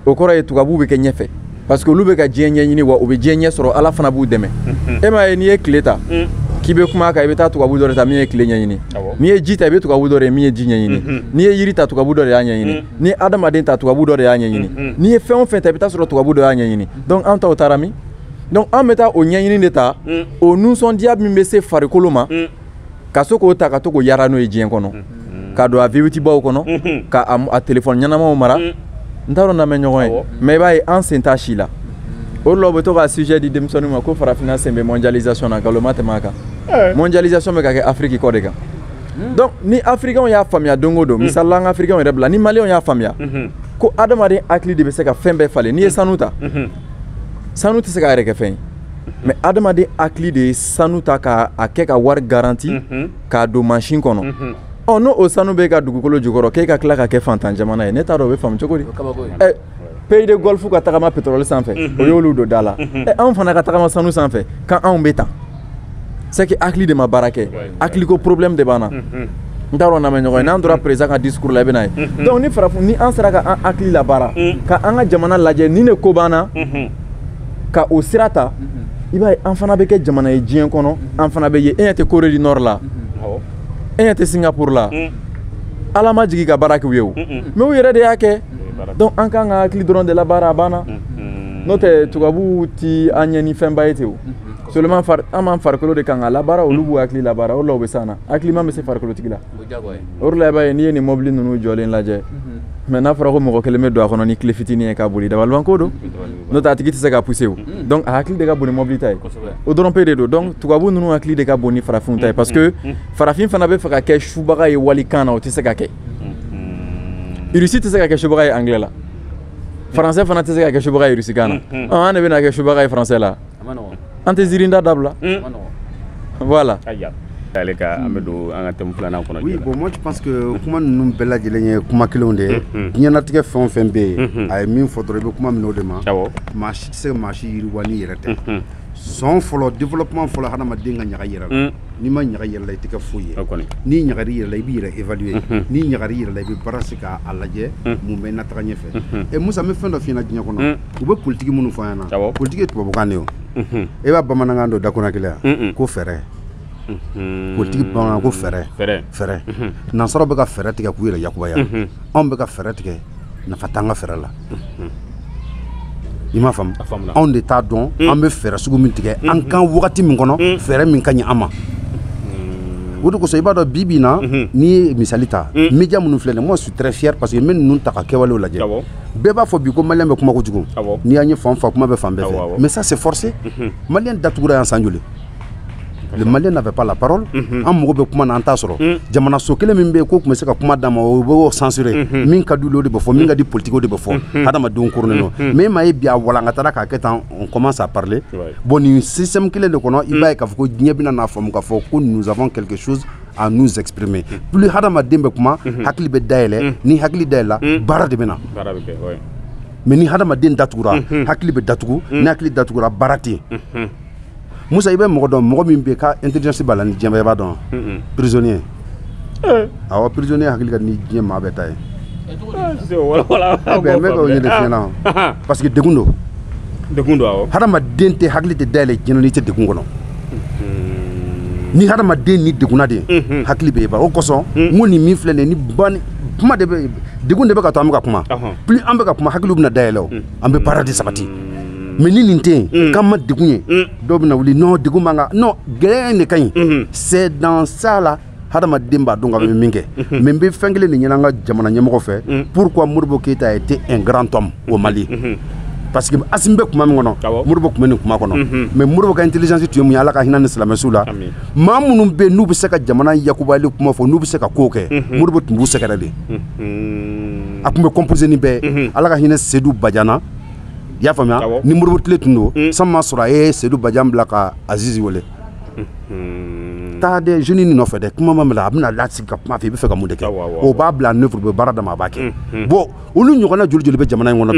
o kɔrɔ ye tubabu bɛ kɛ ɲɛfɛ parce que olu bɛ ka diɲɛ ɲɛɲini wa u bɛ diɲɛ ɲɛ sɔrɔ ala fana b'u dɛmɛ e m'a ye n'i ye tile ta k'i bɛ kuma kan i bɛ taa tubabu dɔ de ta min ye tile ɲɛɲini n'i ye ji ta i bɛ tubabu dɔ de min ye ji ɲɛɲini n'i ye yiri ta tubabu dɔ de y'a ɲɛɲini ni adamaden ta tubabu dɔ de y'a ɲɛɲini n'i ye fɛn o fɛn ta i bɛ taa sɔrɔ tubabu dɔ y'a ɲɛɲini donc an taw taara min donc an bɛ taa o ɲɛɲini de ta o nisɔndiya min bɛ se farikolo ma ka se k'o ta ka to k'o yaara n'o ye diɲɛ kɔnɔ ka don a VVT baw kɔnɔ ka a téléphone ɲɛnamaw mara n t'a dɔn n'an bɛ ɲɔgɔn ye mais i b'a ye an sen t'a si la o de la u bɛ to ka sujet di denmisɛnninw ma ko farafinna sen bɛ mondialisation na nkalon ma tɛmɛ a kan mondialisation bɛ ka kɛ Afrique kɔ de kan donc ni africains y'a faamuya don o don misalila an ka africains yɛrɛ bila ni maliyɛnw y'a faamuya ko adamaden hakili de bɛ se ka fɛn bɛɛ falen n'i ye sanu ta sanu tɛ se k'a yɛrɛ kɛ fɛn ye mais adamaden hakili de ye sanu ta k'a kɛ ka wari garanti k'a don machine kɔnɔ n'o o sanu bɛ ka dugukolo jukɔrɔ k'e ka tila ka kɛ fantan jamana ye ne t'a dɔn o bɛ faamu cogo di pays de golf ka tagama pétrole sanfɛ o y'olu don da la anw fana ka tagama sanu sanfɛ kan anw bɛ tan c'est que hakili de ma baara kɛ hakili ko problème de b'an na n t'a dɔn n'an bɛ ɲɔgɔn ye n'an tora président ka discours la i bɛ n'a ye donc ni farafin ni an sera ka an hakili labaara ka an ka jamana lajɛ ni ne ko b'an na ka o sira ta i b'a ye an fana bɛ kɛ jamana ye diɲɛ kɔnɔ an fana bɛ ye e ɲɛ tɛ Corée du Nord la e ɲɛ tɛ Singapour la ala ma jigin ka baara kɛ u ye o mais u yɛrɛ de y'a kɛ donc an kan ka hakili dɔrɔn de la baara a banna n'o tɛ tubabuw ti an ɲɛ ni fɛnba ye ten o seulement an b'an farikolo de kan ka labaara olu b'u hakili labaara o de la u bɛ s'an na hakilima bɛ se farikolotigi la o de la i b'a ye n'i ye nin mobili ninnu jɔlen lajɛ mais n'a fɔra ko mɔgɔ kelen bɛ don a kɔnɔ ni tile fitinin ye k'a boli dabalibanko don n'o tɛ a tigi tɛ se ka pousser o donc a hakili de ka bon ni mobili ta ye o dɔrɔn pe de don donc tubabu ninnu hakili de ka bon ni farafinw ta ye parce que farafin fana bɛ fɛ ka kɛ subaga ye walikan na o tɛ se ka kɛ Russie tɛ se ka kɛ subaga ye anglais la français fana tɛ se ka kɛ subaga ye russikan na an de bɛna kɛ subaga ye français la an tɛ zirinda dabila voilà oui bon moi je pense que kuma ninnu bɛɛ lajɛlen ye kuma kelenw de ye diɲɛnatigɛ fɛn o fɛn bɛ yen a ye min fɔ dɔrɔn i bɛ kuma min o de ma maa si tɛ se ka maa si yiriwa n'i yɛrɛ tɛ sɔn fɔlɔ développement fɔlɔ hadamaden ka ɲaga yɛrɛ la n'i ma ɲaga yɛrɛ la i tɛ kɛ foyi ye n'i ɲagar'i yɛrɛ la i b'i yɛrɛ évaluer n'i ɲagar'i yɛrɛ la i bɛ baara se k'a lajɛ mun bɛ nataga ɲɛfɛ et Musa n bɛ fɛn dɔ f'i ɲɛna diɲɛ kɔnɔ u bɛ politiki minnu fɔ an ɲɛna politiki ye tubabukan de ye o e b'a bamanankan dɔn dakona kelen yan ko fɛɛrɛ politiki bamanankan ko fɛɛrɛ nansaraw bɛ ka fɛɛrɛ tigɛ k'u yɛrɛ yakubaya anw bɛ ka fɛɛrɛ tigɛ nafa t'an ka fɛɛrɛ la i m'a faamu anw de t'a dɔn an bɛ fɛɛrɛ sugu min tigɛ an kan wagati min kɔnɔ fɛɛrɛ min ka ɲi an ma o de kosɔn i b'a dɔn bi bi na n'i ye misali ta média minnu filɛ nin moi je suis très fier parce que n bɛ ninnu ta ka kɛwalew lajɛ bɛɛ b'a fɔ bi ko maliyɛn bɛ kuma kojugu n'i y'a ye fan fa kuma bɛ fan bɛɛ fɛ mais ça c'est forcé maliyɛn datugura yan san joli le Malien n'avait pas la parole an mago bɛ kuma na an t'a sɔrɔ jamana so kelen min bɛ yen k'o tun bɛ se ka kuma d'a ma o b'o censurer min ka d'u ye o de bɛ fɔ min ka di politique o de bɛ fɔ hadamadenw koronnen don mais e m'a ye bi a walankatara k'a kɛ tan on commence à parler bon nin système kelen de kɔnɔ i b'a ye k'a fɔ ko diɲɛ bɛna n'a faamu k'a fɔ ko nous avons quelque chose à nous exprimer plus hadamaden bɛ kuma hakili bɛ dayɛlɛ ni hakili dayɛlɛla baara de bɛ na mais ni hadamaden datugura hakili bɛ datugu ni hakili datugura baara tɛ yen Musa i bɛ mɔgɔ dɔn mɔgɔ min bɛ ka intelligence b'a la ni diɲɛ bɛɛ b'a dɔn prisonnier awɔ prisonnier hakili ka ni diɲɛ maa bɛɛ ta ye n bɛ k'o ɲɛ de f'i ɲɛna parce que degun don awɔ hadamaden tɛ hakili tɛ dayɛlɛ diɲɛ n'i tɛ degun kɔnɔ ni hadamaden ni degunna de hakili bɛ ban o kosɔn n ko nin min filɛ nin ye ni kuma de bɛ degun de bɛ ka to an bɛ ka kuma plus an bɛ ka kuma hakiliw bɛna dayɛlɛ o an bɛ baara de sabati mais ni nin tɛ yen k'an ma degun ye dɔw bɛna wuli non degun man kan non gɛlɛya in de ka ɲi c'est dans ça la hadamaden b'a dɔn ka bɛ min kɛ mais n bɛ fɛn kelen de ɲini an ka jamana ɲɛmɔgɔ fɛ pourquoi Modibo Keyita a été un grand homme au Mali parce que Assimi bɛ kuma min kɔnɔ Modibo tun bɛ nin kuma kɔnɔ mais Modibo ka intelligence tun ye mun ye Ala ka hinɛ ni silamɛsiw la maa minnu bɛ yen n'u bɛ se ka jamana yakubali kuma fɔ n'u bɛ se ka kow kɛ Modibo tun b'u sɛgɛrɛ de a tun bɛ composer ni bɛɛ ye Ala ka hinɛ Seydou Badiana i y'a faamuya ni Modibo tile tun don san ma sɔrɔ a ye Seydou Badiane bila ka Azizi wele taa dɛ jeune nin nɔfɛ dɛ kuma ma mɛn a bɛna lasigi ka kuma fɛ i bɛ fɛ ka mun de kɛ o b'a bila en œuvre u bɛ baara d'a ma a b'a kɛ bon olu ɲɔgɔnna joli joli bɛ jamana in kɔnɔ bi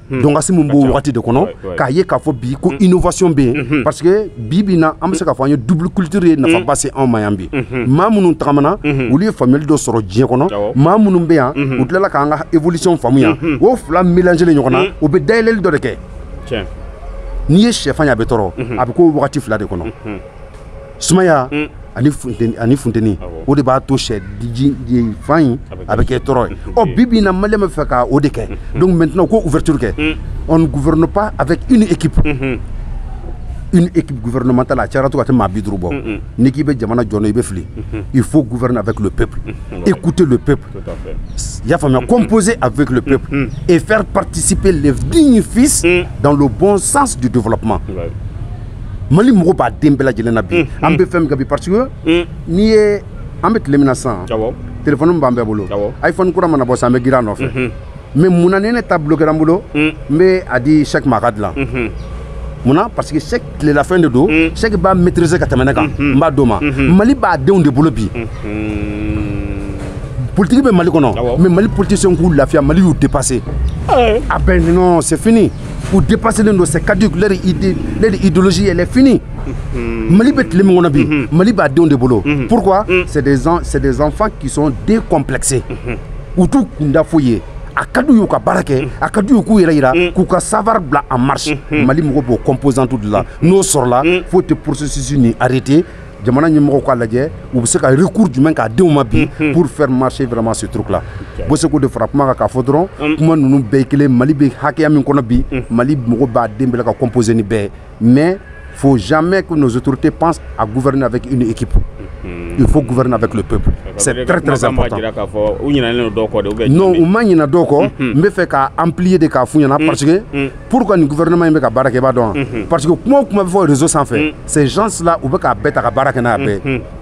donc asi mun bo wati de kono ka ye ka fo bi ko innovation be parce que bibi na am se ka fo double culture na fa passer en mayambi ma munun tagamana uli famille do soro dien kono ma munun be yan o tla ka nga évolution famuya o fla mélanger le nyokona o be dailel do de ke tiens ni ye chef anya be toro abi ko wati fla de kono sumaya ani funteni o de ba to chez di fain avec toro o bibi na malem fe ka o de ke donc maintenant ko ouverture ke on ne gouverne pas avec une équipe gouvernementale à Tcharatou à Mabidroubo. Niki be Djamana Djono ibe fli. Il faut gouverner avec le peuple. Écouter le peuple. Il faut composer avec le peuple et faire participer les dignes fils dans le bon sens du développement. Mali moko ba dembela jelena bi. Ambe fem gabi parce que ni e ambe tlemina san. Téléphone mbambe bolo. iPhone kura mana bossa me gira no fe. Mais munanene ta bloquer rambulo mais a dit chaque magadla. Mouna parce que chaque la fin de dos chaque ba maîtriser katamana mba doma Mali ba deun de bolo bi politique be Mali kono mais Mali politicien ko la fia Mali ou dépasser ah ben non c'est fini pour dépasser le c'est caduc leur idéologie elle est finie Mali bet le ngona bi Mali ba deun de bolo pourquoi c'est des enfants qui sont décomplexés ou tout kunda foyer akadu yuka barake akadu yuku ira kuka savoir bla en marche Mali moko bo composant tout là no sort là faut te processus ni arrêter jamana ñi moko ko ladje ou se ka recours du men ka deuma bi pour faire marcher vraiment ce truc là bo se ko de frappement ka fodron kuma nunu beykele Mali be hakiya min kono bi Mali moko ba dembele ka composer ni be mais faut jamais que nos autorités pensent à gouverner avec une équipe. Il faut gouverner avec le peuple. C'est très très important. Non, ou manyina doko, me fait qu'à amplier des cas founyana parce que pourquoi le gouvernement est à barake badon? Parce que comment vous réseau sans faire? Ces gens-là ou à bête à barake na be.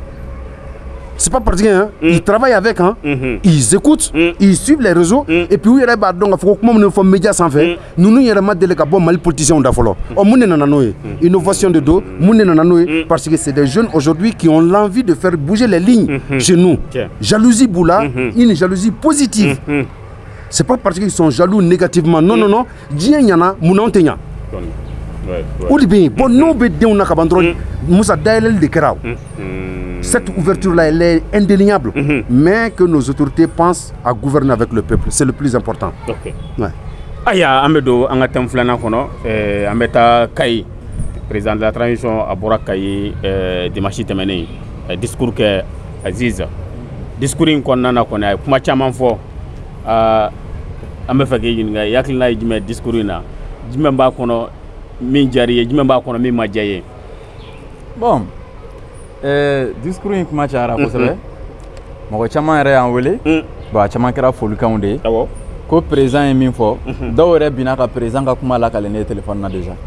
C'est pas parce qu'ils travaillent avec, ils écoutent, ils suivent les réseaux, et puis où il y a des gens qui font médias sans faire, nous y avons des mal politiciens d'affolot. Innovation de dos, parce que c'est des jeunes aujourd'hui qui ont l'envie de faire bouger les lignes chez nous. Jalousie boula, une jalousie positive. C'est pas parce qu'ils sont jaloux négativement, non, non, non, Dieu y en a, mounantenya. Bon, nous, on a cette ouverture-là, elle est indéniable. Mais que nos autorités pensent à gouverner avec le peuple, c'est le plus important. Ouais. Aya, Amedo, Angatem Flana Kono, Ameta Kai, président de la transition à Bora Kai, Dimashi Temene, discours que Aziz, discours qu'on a connaît, kuma chaman fo, Amefake Yinga, Yaklina Jime discourina, Jimemba Kono, Minjari, Jimemba Kono, Mimajaye. Bon. Discours in kuma cayara kosɛbɛ mɔgɔ caman yɛrɛ y'an wele bon a caman kɛra folikanw de ye ko président ye min fɔ dɔw yɛrɛ binna ka président ka kuma lakale ne ye téléphone na déjà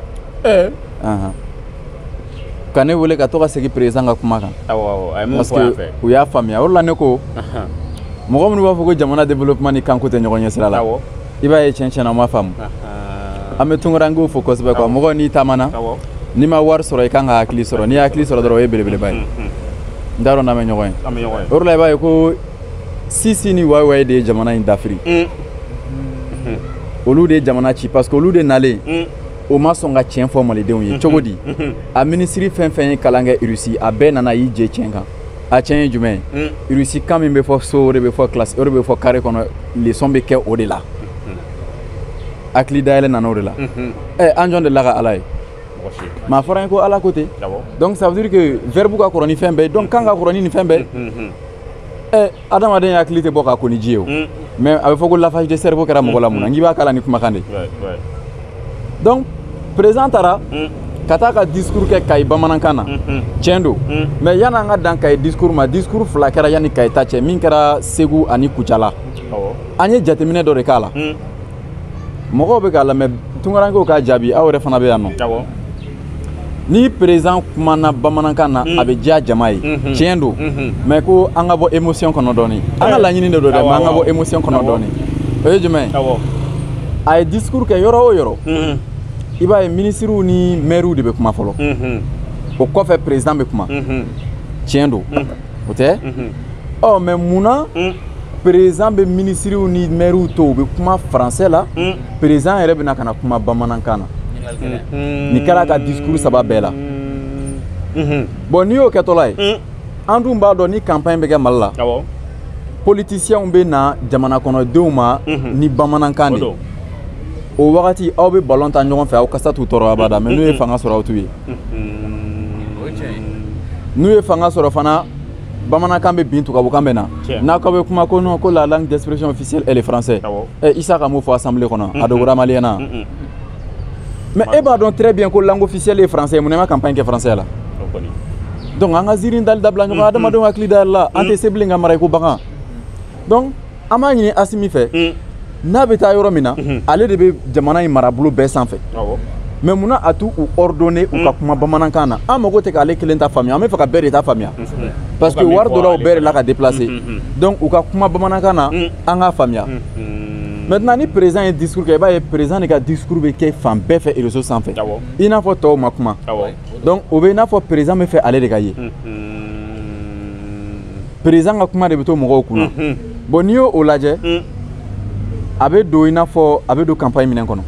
ka ne wele ka to ka segin président ka kuma kan parce que u y'a faamuya o de la ne ko mɔgɔ minnu b'a fɔ ko jamana développement ni kanko tɛ ɲɔgɔn ɲɛ sira la i b'a ye tiɲɛ tiɲɛna n ma faamu an bɛ tunkarankew fo kosɛbɛ quoi mɔgɔ n'i taamana ni ma wari sɔrɔ i kan ka hakili sɔrɔ n'i hakili sɔrɔ dɔrɔn o ye belebeleba ye n t'a dɔn n'an bɛ ɲɔgɔn ye o de la i b'a ye ko Sisi ni Wayi de ye jamana in dafiri olu de ye jamana ci parce que olu de nalen o ma sɔn ka tiɲɛ fɔ malidenw ye cogo di a minisiri fɛn fɛn ye kalan kɛ Russie a bɛɛ nana y'i jɛ tiɲɛ kan a tiɲɛ ye jumɛn ye Russie kan min bɛ fɔ so o de bɛ fɔ classe o de bɛ fɔ carré kɔnɔ leçon bɛ kɛ o de la hakili dayɛlɛ nana o de la an jɔn de la ka Ala ye ma fɔra ko Ala côté donc ça veut dire que verbe ka kɔrɔ ni fɛn bɛɛ donc kan ka kɔrɔ ni fɛn bɛɛ adamaden hakili tɛ bɔ ka ko ni ji ye o mais a bɛ fɔ ko lavage de cerveau kɛra mɔgɔ la mun na n'i b'a kala ni kumakan de donc président taara ka taa ka discours kɛ Kayi bamanankan na tiɲɛ don mais yanni an ka dan Kayi discours ma discours fila kɛra yanni Kayi ta cɛ min kɛra Segu ani Kucala an ye jateminɛ dɔ de k'a la mɔgɔw bɛ k'a lamɛn tunkarankew k'a jaabi aw yɛrɛ fana bɛ yan nɔ ni président kumana bamanankan na a bɛ diya jama ye tiɲɛ don mais ko an ka bɔ émotion kɔnɔ dɔɔni an ka laɲini de don dɛ mais an ka bɔ émotion kɔnɔ dɔɔni o ye jumɛn ye a ye discours kɛ yɔrɔ o yɔrɔ i b'a ye ministres ni maires de bɛ kuma fɔlɔ o kɔfɛ président bɛ kuma tiɲɛ don o tɛ ɔ mais munna président be ministre ni maire to be kuma français la président yɛrɛ bɛna kana kuma bamanankan na ni kɛra ka discours saba bɛɛ la bon n'i y'o kɛtɔla ye an dun b'a dɔn ni campagne bɛ kɛ Mali la politiciens bɛ na jamana kɔnɔdenw ma ni bamanankan de o wagati aw bɛ ballon ta ɲɔgɔn fɛ aw kasa t'u tɔɔrɔ abada mais n'u ye fanga sɔrɔ aw t'u ye n'u ye fanga sɔrɔ fana bamanankan bɛ bin tubabukan bɛ na n'a k'aw bɛ kuma ko non ko la langue d'expression officielle est le français Issa ka mun fɔ assemblée kɔnɔ a dɔgɔyara maliyɛn na mais e b'a dɔn très bien ko langue officielle est français mun ma campagne kɛ français la donc an ka ziiri dali dabila ɲɔgɔn adamadenw hakili da la an tɛ se bilen ka mara i ko bagan donc an b'a ɲini Asimi fɛ n'a bɛ taa yɔrɔ min na ale de bɛ jamana in marabolo bɛɛ sanfɛ mais munna a t'u ordonné u ka kuma bamanankan na an mago tɛ k'ale kelen ta faamuya an bɛ fɛ ka bɛɛ de ta faamuya parce que wari dɔ la o bɛɛ de la ka déplacer donc u ka kuma bamanankan na an k'a faamuya maintenant ni président ye discours kɛ i b'a ye président de ka discours bɛ kɛ fan bɛɛ fɛ réseau sanfɛ i n'a fɔ tɔw ma kuma donc o bɛ i n'a fɔ président bɛ fɛ ale de ka ye président ka kuma de bɛ to mɔgɔw kunna bon n'i y'o lajɛ a bɛ don i n'a fɔ a bɛ don campagne minɛn kɔnɔ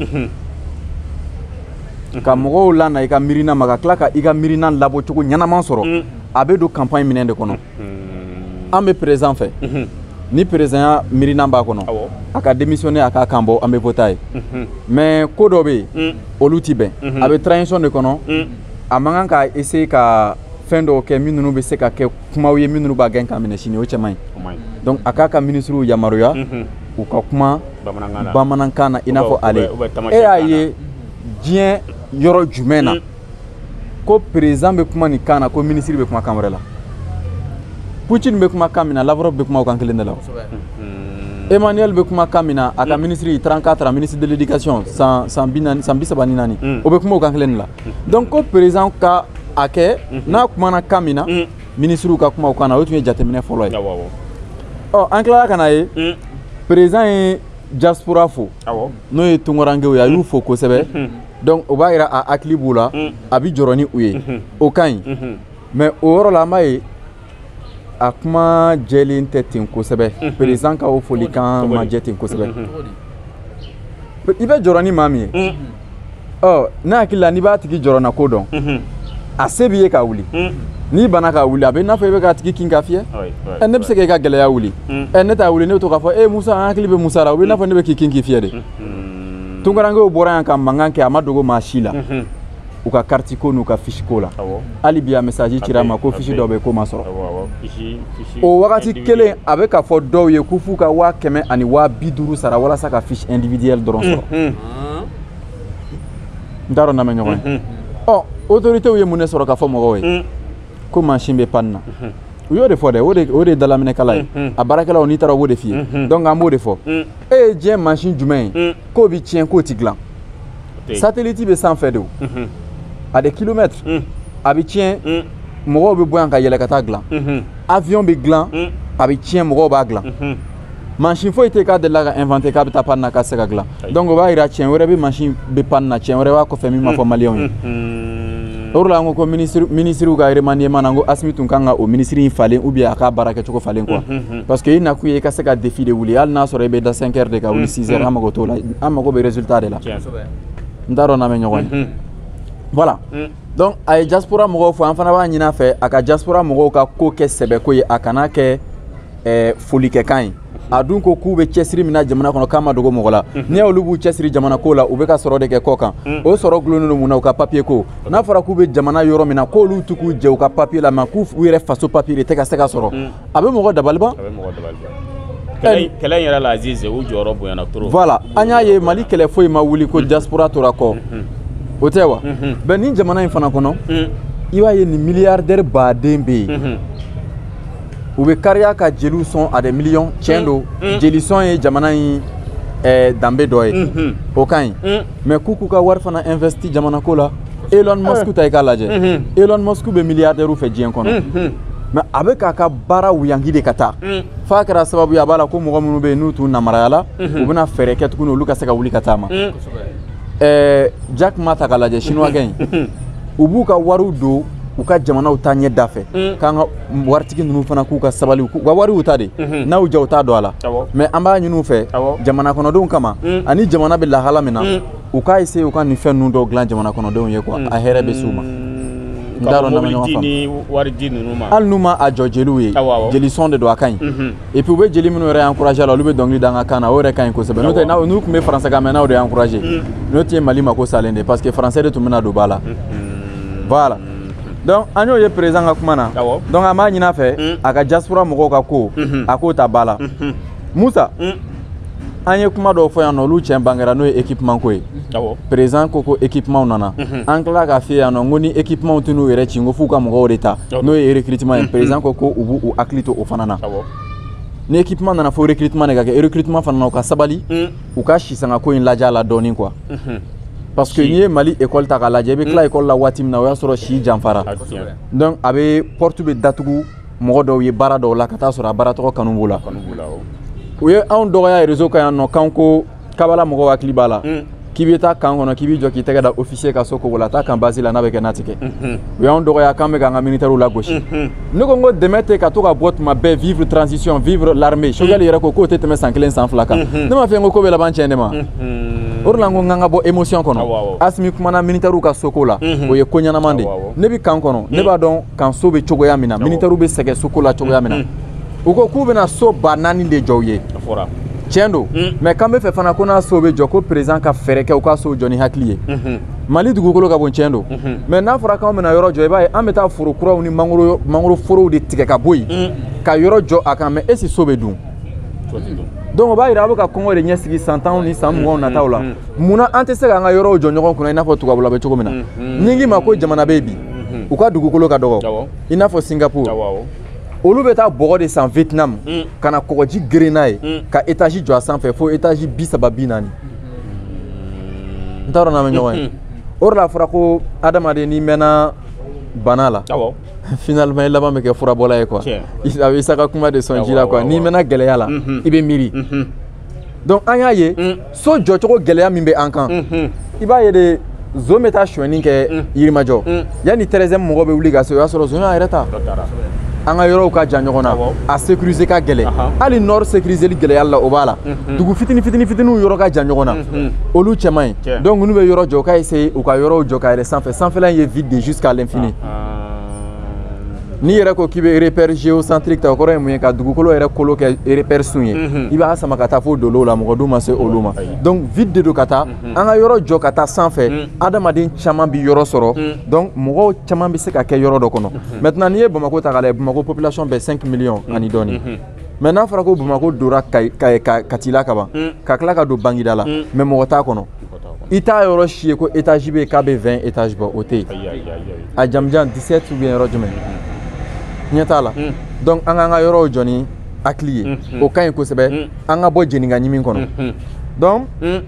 ka mɔgɔw lana i ka miirina ma ka tila ka i ka miirina labɔ cogo ɲɛnaman sɔrɔ a bɛ don campagne minɛn de kɔnɔ an bɛ président fɛ ni président ya miirina b'a kɔnɔ a ka démissionner a k'a kan bɔ an bɛ voter ye mais ko dɔ bɛ yen olu ti bɛn a bɛ transition de kɔnɔ a man kan ka essayer ka fɛn dɔw kɛ minnu bɛ se ka kɛ kumaw ye minnu b'a gɛn ka minɛ sini o cɛ man ɲi donc a k'a ka ministrew yamaruya u ka kuma bamanankan na i n'a fɔ ale e y'a ye diɲɛ yɔrɔ jumɛn na ko président bɛ kuma nin kan na ko ministre bɛ kuma kan wɛrɛ la Poutine bɛ kuma kan min na Lavrov bɛ kuma o kan kelen de la Emmanuel bɛ kuma kan min na a ka ministre 34 ministre de l'éducation san 34 o bɛ kuma o kan kelen de la donc ko président ka a kɛ n'a kumana kan min na ministrew ka kuma o kan na o tun ye jateminɛ fɔlɔ ye ɔ an tilala ka na ye président ye diaspora fo n'o ye tunkarankew ye a y'u fo kosɛbɛ donc o b'a yira a hakili b'u la a bɛ jɔrɔ ni u ye o ka ɲi mais o yɔrɔ la an b'a ye a kuma jɛlen tɛ ten kosɛbɛ président ka o folikan ma jɛ ten kosɛbɛ i bɛ jɔrɔ ni maa min ye ɔ ne hakili la n'i b'a tigi jɔrɔ na ko dɔn a se b'i ye ka wuli n'i banna ka wuli a bɛ i n'a fɔ i bɛ k'a tigi kin ka fiyɛ ne bɛ se k'i ka gɛlɛya wuli ne t'a wuli ne bɛ to k'a fɔ Musa an hakili bɛ Musa la o bɛ i n'a fɔ ne bɛ k'i kin k'i fiyɛ de tunkarankew bɔra yan ka mankan kɛ a ma dogo maa si la u ka carte ko n'u ka fiche ko la hali bi a message cira ma ko fiche dɔ bɛ ko ma sɔrɔ o wagati kelen a bɛ ka fɔ dɔw ye k'u f'u ka 100 ani 50 sara walasa ka fiche individuelle dɔrɔn sɔrɔ n t'a dɔn n'a mɛn ɲɔgɔn ye ɔ autorités ye mun de sɔrɔ ka fɔ mɔgɔw ye ko machine bɛ panne na u y'o de fɔ dɛ o de ye dalaminɛkala ye a baarakɛlaw n'i taara o b'o de f'i ye donc an b'o de fɔ e ye diɲɛ machine jumɛn ye k'o bɛ tiɲɛ k'o ti dilan satellite bɛ sanfɛ de o a des kilomètres a bɛ tiɲɛ mɔgɔw bɛ bɔ yan ka yɛlɛ ka taa dilan avion bɛ dilan a bɛ tiɲɛ mɔgɔw b'a dilan machine foyi tɛ k'a delila ka inventer k'a bɛ taa panne na k'a se ka dilan donc o b'a yira tiɲɛ wɛrɛ bɛ machine bɛ panne na tiɲɛ wɛrɛ b'a kɔfɛ min ma fɔ maliyɛnw ye o de la n ko ministre ka remaniement na n ko Asimi tun kan ka o ministre in falen ou bien a ka baara kɛcogo falen quoi parce que i nakun ye i ka se ka défi de wuli hali n'a sɔrɔ i bɛ da 5 heures de ka wuli 6 heures an mago t'o la an mago bɛ résultat de la n t'a dɔn n'a mɛn ɲɔgɔn ye voilà donc a ye diaspora mɔgɔw fɔ an fana b'a ɲini a fɛ a ka diaspora mɔgɔw ka ko kɛ sɛbɛko ye a kana kɛ folikɛkan ye a dun ko k'u bɛ cɛsiri min na jamana kɔnɔ k'a ma dogo mɔgɔ la n'i y'olu b'u cɛsiri jamana ko la u bɛ ka sɔrɔ de kɛ kɔ kan o sɔrɔ gulonnen don mun na u ka papier ko n'a fɔra k'u bɛ jamana yɔrɔ min na k'olu t'u k'u jɛ u ka papier la mais k'u yɛrɛ faso papier de tɛ ka se ka sɔrɔ a bɛ mɔgɔ dabali ban kɛlɛ yɛrɛ la Aziz u jɔyɔrɔ bonyana trop voilà an y'a ye Mali kɛlɛ foyi ma wuli ko diaspora tora kɔ o tɛ wa bɛn ni jamana in fana kɔnɔ i b'a ye nin milliardaire baden bɛ yen u bɛ kariya ka jeliw sɔn a des millions tiɲɛ don jeli sɔn ye jamana in danbe dɔ ye o ka ɲi mais k'u ka wari fana investi jamana ko la Elon Musk ta i k'a lajɛ Elon Musk bɛ milliardaire fɛ diɲɛ kɔnɔ mais a bɛ k'a ka baara wuyanki de ka taa f'a kɛra sababu ye a b'a la ko mɔgɔ minnu bɛ yen n'u t'u namarayala u bɛna fɛɛrɛ kɛ tuguni olu ka se ka wuli ka taa ma Jack Ma ta k'a lajɛ chinois in u b'u ka wariw don u ka jamanaw ta ɲɛ da fɛ k'an ka waritigi ninnu fana k'u ka sabali u ka wari u ta de n'aw ja u t'a dɔn a la mais an b'a ɲini u fɛ jamana kɔnɔdenw kama ani jamana bɛ lahala min na u k'a essayer u ka nin fɛn ninnu dɔw dilan jamana kɔnɔdenw ye quoi a hɛrɛ bɛ s'u ma n t'a dɔn n'an bɛ ɲɔgɔn faamu hali n'u ma a jɔ jeliw ye jeli sɔn de don a ka ɲi et puis u bɛ jeli minnu yɛrɛ encourager la olu bɛ dɔnkili da an ka kan na o yɛrɛ ka ɲi kosɛbɛ n'o tɛ n'u tun bɛ français kan mɛn n'aw de encourager n'o tɛ Mali ma ko salen de parce que français de tun bɛna don ba la voilà donc an y'o ye président ka kuma na donc an b'a ɲini a fɛ a ka diaspora mɔgɔw ka ko a k'o ta ba la Musa an ye kuma dɔw fɔ yan nɔ olu tiɲɛ bangera n'o ye équipement ko ye président ko équipement nana an tila k'a f'i ye yan nɔ ko ni équipement tɛ n'u yɛrɛ ci n ko f'u ka mɔgɔw de ta n'o ye recrutement ye président ko u b'u hakili to o fana na ni équipement nana fo recrutement de ka kɛ recrutement fana na u ka sabali u ka sisanga ko in lajɛ a la dɔɔni quoi parce que n'i ye Mali école ta k'a lajɛ i bɛ tila école la waati min na o y'a sɔrɔ si janfara donc a bɛ porte bɛ datugu mɔgɔ dɔw ye baara dɔw la ka taa sɔrɔ a baara tɔgɔ kanu b'o la u ye anw dɔgɔya réseau kan yan nɔ k'an ko kabala mɔgɔw hakili b'a la k'i bɛ taa kan kɔnɔ k'i b'i jɔ k'i tɛgɛ da officier ka so kogo la taa kan base la n'a bɛ kɛ n'a tɛ kɛ u y'anw dɔgɔya k'an bɛ k'an ka militaires lagosi ne ko n ko dɛmɛ tɛ ka to ka bɔ tuma bɛɛ vivre transition vivre l'armée Choguel yɛrɛ ko k'o tɛ tɛmɛ san 1 san 2 kan ne m'a fɛ n ko ko bɛ laban tiɲɛ de ma o de la n ko n k'an ka bɔ émotion kɔnɔ Asimi kumana militaires ka soko la o ye ko ɲɛnama de ne bɛ kan kɔnɔ ne b'a dɔn kan so bɛ cogoya min na militaires bɛ sɛgɛn soko la cogoya min na u ko k'u bɛna so 4,000 de jɔ u ye tiɲɛ don mais k'an bɛ fɛ fana ko n'a so bɛ jɔ ko président ka fɛɛrɛ kɛ u ka so jɔ ni hakili ye Mali dugukolo ka bon tiɲɛ don mais n'a fɔra k'anw bɛna yɔrɔ jɔ i b'a ye an bɛ taa foro kuraw ni mangoro forow de tigɛ ka bɔ yen ka yɔrɔ jɔ a kan mais est-ce que so bɛ dun donc o b'a yira a bɛ ka kɔngɔ de ɲɛsigi san 10 ni san 20 nataw la munna an tɛ se k'an ka yɔrɔw jɔ ɲɔgɔn kunna i n'a fɔ tubabula bɛ cogo min na ni n k'i ma ko jamana bɛ yen bi u ka dugukolo ka dɔgɔ i n'a fɔ Singapour olu bɛ taa bɔgɔ de san Vietnam ka na kɔgɔji geren n'a ye ka étage jɔ a sanfɛ fo étage 30-40 n t'a dɔn n'an bɛ ɲɔgɔn ye o de la fɔra ko adamaden n'i mɛnna bana la finalement i laban bɛ kɛ furabɔla ye quoi a bɛ Isa ka kuma de sɔn ji la quoi n'i mɛnna gɛlɛya la i bɛ miiri donc an y'a ye so jɔcogo gɛlɛya min bɛ an kan i b'a ye de zon bɛ taa sonyɛni kɛ Yirimajɔ yanni 13e mɔgɔ bɛ wuli ka se o y'a sɔrɔ zon y'a yɛrɛ ta an ka yɔrɔw ka jan ɲɔgɔn na a sécuriser ka gɛlɛn hali nord sécuriser gɛlɛya la o b'a la dugu fitinin yɔrɔ ka jan ɲɔgɔn na olu cɛ man ɲi donc n'u bɛ yɔrɔ jɔ u ka essayer u ka yɔrɔw jɔ ka yɛlɛn sanfɛ sanfɛla in ye vide jusqu'à l'infini n'i yɛrɛ ko k'i bɛ repère géocentrique ta o kɔrɔ ye mun ye ka dugukolo yɛrɛ kolo kɛ repère sun ye i b'a sama ka taa fo dolo la mɔgɔ dun ma se olu ma donc vide de don ka taa an ka yɔrɔ jɔ ka taa sanfɛ adamaden caman bi yɔrɔ sɔrɔ donc mɔgɔw caman bɛ se ka kɛ yɔrɔ dɔ kɔnɔ maintenant n'i ye Bamako ta k'a lajɛ Bamako population bɛ 5 millions ani dɔɔni mais n'a fɔra ko Bamako donna Katila ka ban ka tila ka don Bangida la mais mɔgɔ t'a kɔnɔ i t'a yɔrɔ si ye ko étage bɛ yen k'a bɛ 20 étages bɔ o tɛ yen a jamujan 17 ou bien yɔrɔ jumɛn ɲɛ t'a la donc an k'an ka yɔrɔw jɔ ni hakili ye o ka ɲi kosɛbɛ an ka bɔ jeninga ɲimi kɔnɔ donc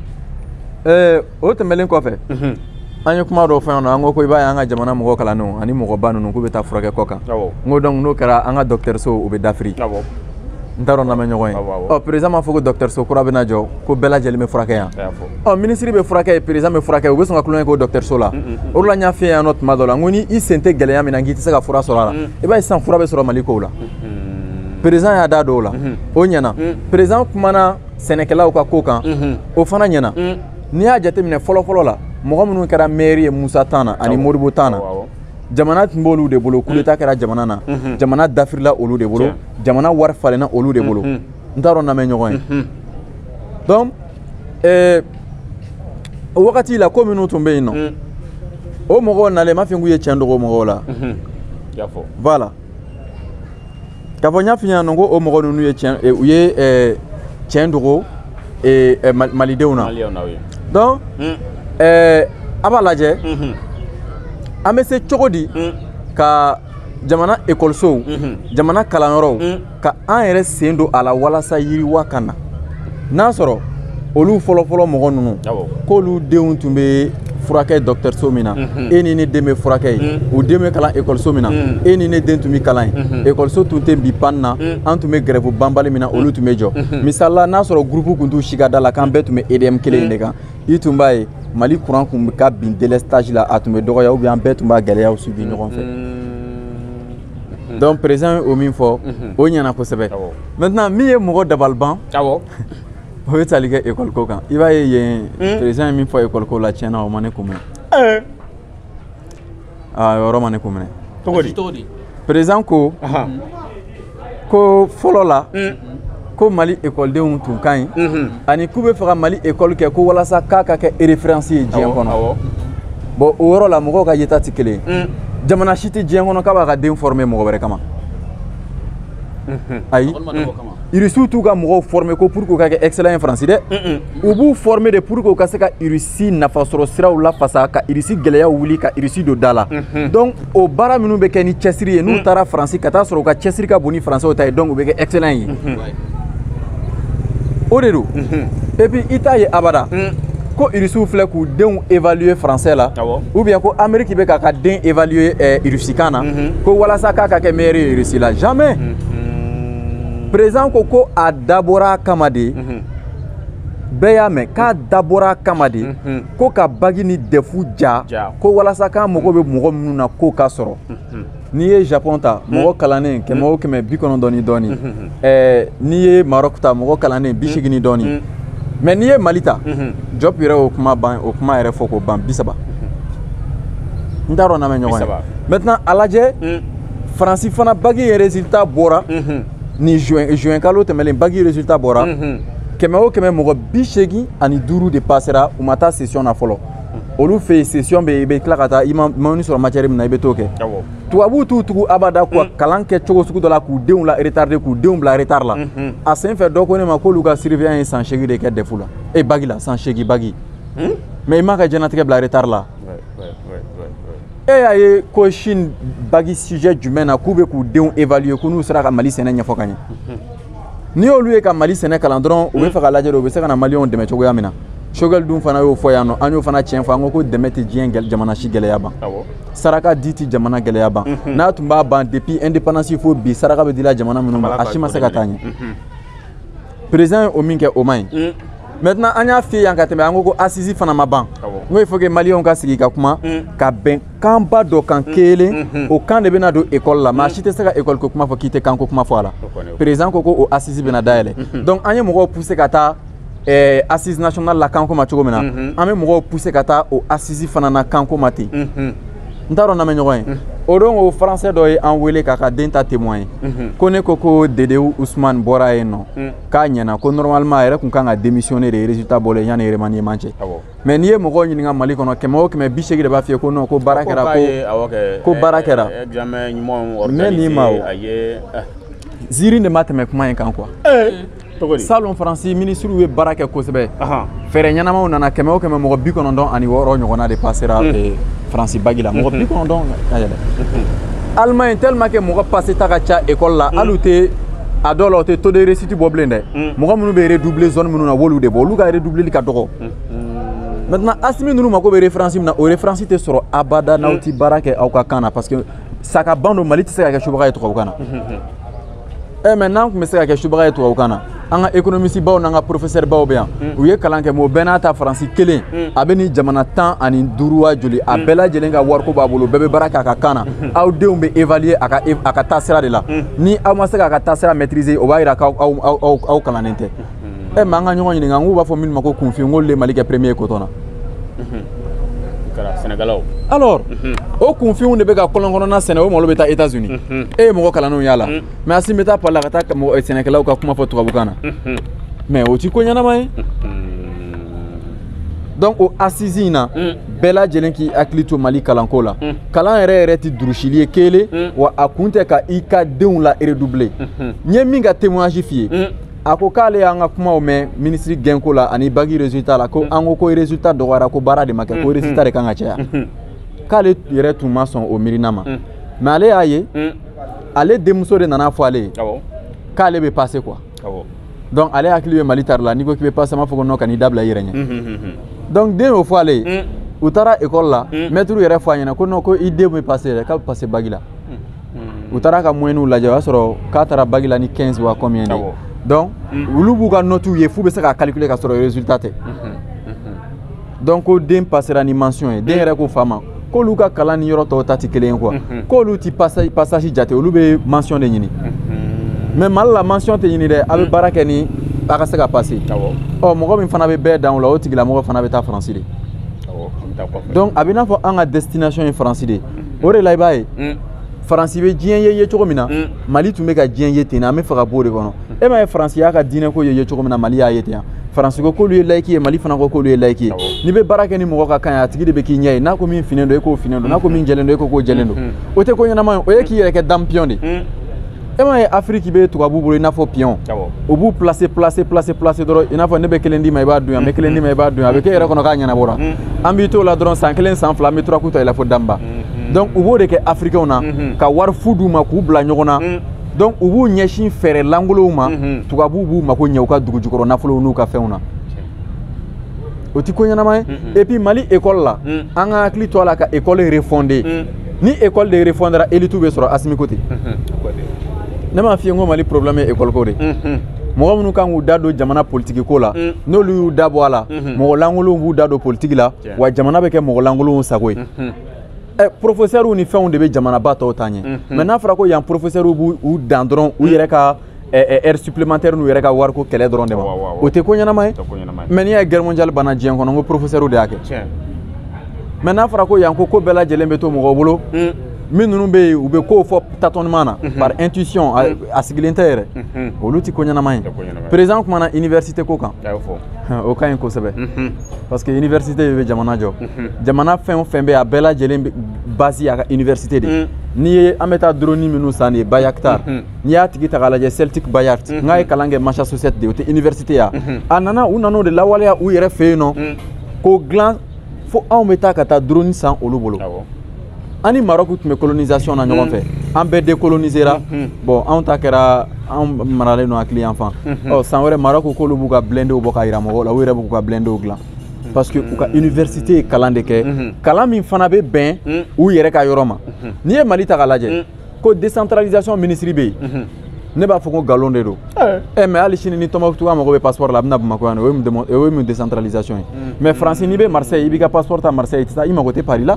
o tɛmɛlen kɔfɛ an ye kuma dɔw fɔ yan nɔ an ko i b'a ye an ka jamana mɔgɔw kalannenw ani mɔgɔba ninnu k'u bɛ taa furakɛ kɔ kan n ko donc n'o kɛra an ka dɔgɔtɔrɔso u bɛ dafiri n t'a dɔn n'an bɛ ɲɔgɔn ye ɔ président m'a fɔ ko dɔgɔtɔrɔso kura bɛna jɔ ko bɛɛ lajɛlen bɛ furakɛ yan ɔ ministre bɛ furakɛ ye président bɛ furakɛ u bɛ sɔn ka tulonkɛ k'o dɔgɔtɔrɔso la o de la n y'a f'i ye yan nɔ tuma dɔ la n ko ni i sen tɛ gɛlɛya min na k'i tɛ se ka fura sɔrɔ a la i b'a ye sisan fura bɛ sɔrɔ Mali kow la président y'a da dɔw la o ɲɛna président kumana sɛnɛkɛlaw ka ko kan o fana ɲɛna n'i y'a jateminɛ fɔlɔ-fɔlɔ la mɔgɔ minnu kɛra maire ye Musa Tana ani Modibo Tana jamana tun b'olu de bolo coup d'état kɛra jamana na jamana dafirila olu de bolo jamana wari falenna olu de bolo n t'a dɔn n'an bɛ ɲɔgɔn ye donc o wagati la ko minnu tun bɛ yen nɔ o mɔgɔw nalen n m'a fɔ k'u ye tiɲɛ dogo o mɔgɔw la voilà k'a fɔ n y'a f'i ɲɛna ko o mɔgɔ ninnu ye tiɲɛ dogo malidenw na donc a b'a lajɛ an bɛ se cogo di ka jamana ekɔlisow jamana kalanyɔrɔw ka an yɛrɛ sen don a la walasa yiriwa ka na n'a sɔrɔ olu fɔlɔ-fɔlɔ mɔgɔ ninnu k'olu denw tun bɛ furakɛ dɔgɔtɔrɔso min na e ni ne den bɛ furakɛ yen u den bɛ kalan ekɔliso min na e ni ne den tun bɛ kalan yen ekɔliso tun tɛ bi panne na an tun bɛ grève banbali min na olu tun bɛ jɔ misali la n'a sɔrɔ groupe tun t'u si ka da la k'an bɛɛ tun bɛ EDM kelen in de kan i tun b'a ye Mali courant kun bɛ ka bin délestage la a tun bɛ dɔgɔya ou bien an bɛɛ tun b'a gɛlɛyaw subi ɲɔgɔn fɛ. Donc président o min fɔ o ɲɛna kosɛbɛ. Maintenant min ye mɔgɔ dabaliban o ye tali kɛ école ko kan. I b'a ye yen président ye min fɔ école ko la tiɲɛna o ma ne kun minɛ. Yɔrɔ ma ne kun minɛ. Cogo di? Président ko ko fɔlɔ la ko Mali écoledenw tun ka ɲi ani k'u bɛ fɛ ka Mali école kɛ ko walasa k'a ka kɛ référence ye diɲɛ kɔnɔ. Bon o yɔrɔ la mɔgɔw ka yeta tɛ kelen ye. Jamana si tɛ diɲɛ kɔnɔ k'a b'a ka den former mɔgɔ wɛrɛ kama. Ayi irisiw t'u ka mɔgɔw former ko pour que u ka kɛ excellent ye Faransi dɛ. U b'u former de pour que u ka se ka irisi nafasɔrɔ siraw lafasa ka irisi gɛlɛyaw wuli ka irisi don da la. Donc o baara minnu bɛ kɛ ni cɛsiri ye n'u taara Faransi ka taa sɔrɔ u ka cɛsiri ka bon ni Français ta ye donc u bɛ kɛ excellent ye. O de don. Et puis i t'a ye abada ko irisiw filɛ k'u denw évaluer français la ou bien ko Amérique bɛ k'a ka den évaluer irisikan na ko walasa k'a ka kɛ meilleur ye irisi la jamais. Président ko a dabɔra kama de bɛɛ y'a mɛn k'a dabɔra kama de ko ka bagi ni defu ja ko walasa k'an mago bɛ mɔgɔ minnu na ko ka sɔrɔ. N'i ye Japon ta mɔgɔ kalannen 190 ni dɔɔni n'i ye Maroc ta mɔgɔ kalannen 80 ni dɔɔni mais n'i ye Mali ta Diop yɛrɛ o kuma yɛrɛ fɔ k'o ban 30 n t'a dɔn n'a mɛn ɲɔgɔn ye. Maintenant a lajɛ Faransi fana bagi ye résultat bɔra ni juin kalo tɛmɛlen bagi résultat bɔra 100 mɔgɔ 85 de passera u ma taa session na fɔlɔ. Olu fɛ yen session bɛ yen i bɛ tila ka taa i ma sɔrɔ matière min na i bɛ t'o kɛ. Tubabuw t'u tugu abada ko kalan kɛ cogo sugu dɔ la k'u denw la retarder k'u denw bila retard la. A sen fɛ dɔ ko ne ma k'olu ka surveillant ye san 8 de kɛ defu la bagi la san 8 bagi mais i m'a ka diɲɛlatigɛ bila retard la. E y'a ye ko Chine bagi sujet jumɛn na k'u bɛ k'u denw évaluer ko n'u sera ka Mali sɛnɛ ɲɛfɔ ka ɲɛ. N'i y'olu ye ka Mali sɛnɛ kalan dɔrɔn u bɛ fɛ ka lajɛ de u bɛ se ka na Maliyɛnw dɛmɛ cogoya min na. Choguel dun fana y'o fɔ yan nɔ an y'o fana tiɲɛ fɔ an ko dɛmɛ tɛ diɲɛ jamana si gɛlɛya ban. Saraka di tɛ jamana gɛlɛya ban. N'a tun b'a ban depuis indépendance fo bi saraka bɛ dila jamana minnu ma a si ma se ka taa ɲɛ. Président ye o min kɛ o ma ɲi. Maintenant an y'a f'i ye yan ka tɛmɛ an ko assise fana ma ban. N ko il faut que Maliyɛnw ka sigi ka kuma ka bɛn kanba dɔ kan kelen o kan de bɛna don école la maa si tɛ se ka école ko kuma fɔ k'i tɛ kanko kuma fɔ a la. Président ko o assise bɛna dayɛlɛ. Donc an ye mɔgɔw pousser ka taa assise nationale la kanko ma cogo min na an bɛ mɔgɔw pousser ka taa o assise fana na kanko ma ten. N t'a dɔn n'a mɛn ɲɔgɔn ye. O don o français dɔ ye an wele k'a ka den ta témoin ye ko ne ko Dedewu Ousmane bɔra yen nɔ k'a ɲɛna ko normalement a yɛrɛ kun kan ka démissionner de résultat bɔlen yanni remaniement cɛ. Mais n'i ye mɔgɔw ɲininka Mali kɔnɔ 180 de b'a f'i ye ko non ko baara kɛra ko baara kɛra. Mais nin ma o ziiri de ma tɛmɛ kuma in kan quoi. Salon Faransi ministre ye baara kɛ kosɛbɛ. Fɛɛrɛ ɲɛnamaw nana 100 mɔgɔ 96 ɲɔgɔnna de passera Faransi bagi la mɔgɔ 90 ka yɛlɛ. Allemagne tellement que mɔgɔ passé ta ka ca école la hali u tɛ a dɔw la u tɛ taux de réussite bɔ bilen dɛ. Mɔgɔ minnu bɛ redoubler zone minnu na w'olu de bɔ olu ka redoubler ka dɔgɔ. Maintenant Assimi ninnu mako bɛ référence min na o référence tɛ sɔrɔ abada n'aw tɛ baara kɛ aw ka kan na parce que ça ka ban don Mali tɛ se ka kɛ subaga ye tubabukan na. Mais n'an tun bɛ se ka kɛ subaga ye tubabukan na an ka économiste baw n'an ka professeur baw bɛ yan u ye kalan kɛ mais o bɛɛ n'a ta Faransi kelen a bɛ ni jamana 15 wa joli a bɛɛ lajɛlen ka wariko b'a bolo bɛɛ bɛ baara kɛ a ka kan na aw denw bɛ évaluer a ka taasira de la ni aw ma se k'a ka taasira maîtriser o b'a jira k'aw kalannen tɛ. Mais an ka ɲɔgɔn ɲininka n k'u b'a fɔ minnu ma ko kunfin n k'olu de Mali kɛ premier coton na. Alors o kunfinw de bɛ ka kɔlɔn kɔnɔna sɛnɛ o malo bɛ taa États-Unis e ye mɔgɔ kalannenw y'a la mais Assimi bɛ taa par la ka taa sɛnɛkɛlaw ka kuma fɔ tubabukan na mais o ti ko ɲɛnama ye. Donc o assise in na bɛɛ lajɛlen k'i hakili to Mali kalanko la kalan yɛrɛ tɛ durusili ye kelen wa a kun tɛ ka i ka denw la redoubler n ye min ka témoignage f'i ye a ko k'ale y'an ka kumaw mɛn ministre gɛnko la ani bagi résultat la ko an ko résultat dɔgɔyara ko baara de ma kɛ ko résultat de kan ka caya k'ale yɛrɛ tun ma sɔn o miirina ma mais ale y'a ye ale denmuso de nana fɔ ale ye k'ale bɛ passer quoi donc ale hakili bɛ Mali tari la n'i ko k'i bɛ passer an b'a fɔ ko non ka n'i dabila i yɛrɛ ɲɛ donc den y'o fɔ ale ye u taara école la maître yɛrɛ fɔ a ɲɛna ko non ko i den bɛ passer dɛ k'a bɛ passer bagi la u taara ka moyenne lajɛ o y'a sɔrɔ k'a taara bagi la ni 15 wa combien de donc olu b'u ka notes ye f'u bɛ se k'a calculer ka sɔrɔ résultat tɛ donc ko den passera ni mention ye den yɛrɛ ko fama k'olu ka kalan ni yɔrɔ tɔw ta ti kelen ye quoi k'olu ti passage jate olu bɛ mention de ɲini mais Mali la mention tɛ ɲini dɛ a bɛ baara kɛ ni a ka se ka passer ɔ mɔgɔ min fana bɛ bɛɛ dan o la o tigilamɔgɔ fana bɛ taa Faransi de donc a bɛ n'a fɔ an ka destination ye Faransi de o de la i b'a ye Faransi bɛ diɲɛ ye cogo min na Mali tun bɛ ka diɲɛ ye ten an bɛ fɛ ka bɔ o de kɔnɔ e m'a ye Faransi y'a ka diinɛ ko ye cogo min na Mali y'a ye ten yan Faransi ko k'olu ye laïque ye Mali fana ko k'olu ye laïque ye n'i bɛ baara kɛ ni mɔgɔ ka kan ye a tigi de bɛ k'i ɲɛ ye n'a ko min finen don e k'o finen don n'a ko min jɛlen don e k'o jɛlen don o tɛ ko ɲɛnama ye o ye k'i yɛrɛ kɛ danpion de e m'a ye Afrique bɛ tubabu bolo i n'a fɔ pion o b'u placer dɔrɔn i n'a fɔ ne bɛ kelen d'i ma i b'a dun yan n bɛ kelen d'i ma i b'a dun yan a bɛ k'e yɛrɛ kɔnɔ k'a ɲɛnabɔra an b'i t'o la dɔrɔn san kelen san fila an bɛ tura k'u ta i la fo Damba donc u b'o de kɛ Africains na ka wari fu d'u ma k'u bila ɲɔgɔn na donc u b'u ɲɛsin fɛɛrɛ langolow ma tubabuw b'u mako ɲɛ u ka dugu jukɔrɔ nafolow n'u ka fɛnw na o ti ko ɲɛnama ye et puis Mali école la an ka hakili to a la ka école refonder ni école de refondera élite bɛ sɔrɔ Asimi ko ten ne m'a f'i ye n ko Mali problème ye école ko de mɔgɔ minnu kan k'u da don jamana politique ko la n'olu y'u da bɔ a la mɔgɔ langolow b'u da don politique la wa jamana bɛ kɛ mɔgɔ langolow sago ye professeurs ni fɛnw de bɛ jamana ba tɔw ta ɲɛ mais n'a fɔra ko yan professeurs b'u dan dɔrɔn u yɛrɛ ka heure supplémentaire n'u yɛrɛ ka wariko kɛlɛ dɔrɔn de ma o tɛ ko ɲɛnama ye mais n'i y'a ye guerre mondiale banna diɲɛ kɔnɔ n ko professeurs de y'a kɛ mais n'a fɔra ko yan ko bɛɛ lajɛlen bɛ to mɔgɔw bolo min ninnu bɛ yen u bɛ kow fɔ tâtonnement na par intuition a sigilen tɛ yɛrɛ olu ti ko ɲɛnama ye président kumana université ko kan o ka ɲi kosɛbɛ parce que université bɛ jamana jɔ jamana fɛn o fɛn bɛ yen a bɛɛ lajɛlen bɛ base a ka université de n'i ye an bɛ taa drone minnu san nin ye Bayaktar n'i y'a tigi ta k'a lajɛ Celtic Bayard n k'a ye kalan kɛ Massachusetts de o tɛ université ya a nana u nan'o de lawaleya u yɛrɛ fɛ yen nɔ k'o dilan fo anw bɛ taa ka taa drone san olu bolo an ni Maroc tun bɛ colonisation na ɲɔgɔn fɛ an bɛɛ décolonisera bon anw ta kɛra anw maralen don hakili yan fan ɔ san wɛrɛ Maroc k'olu b'u ka blindéw bɔ ka yira mɔgɔw la u yɛrɛ b'u ka blindéw dilan parce que u ka université ye kalan de kɛ kalan min fana bɛ bɛn u yɛrɛ ka yɔrɔ ma n'i ye Mali ta k'a lajɛ ko décentralisation ministre bɛ yen ne b'a fɔ ko nkalon de don mais hali sini ni Tombouctou ka mago bɛ passeport la a bɛna Bamakɔ yan o ye mun décentralisation ye mais France n'i bɛ Marseille i b'i ka passeport ta Marseille i mago tɛ Paris la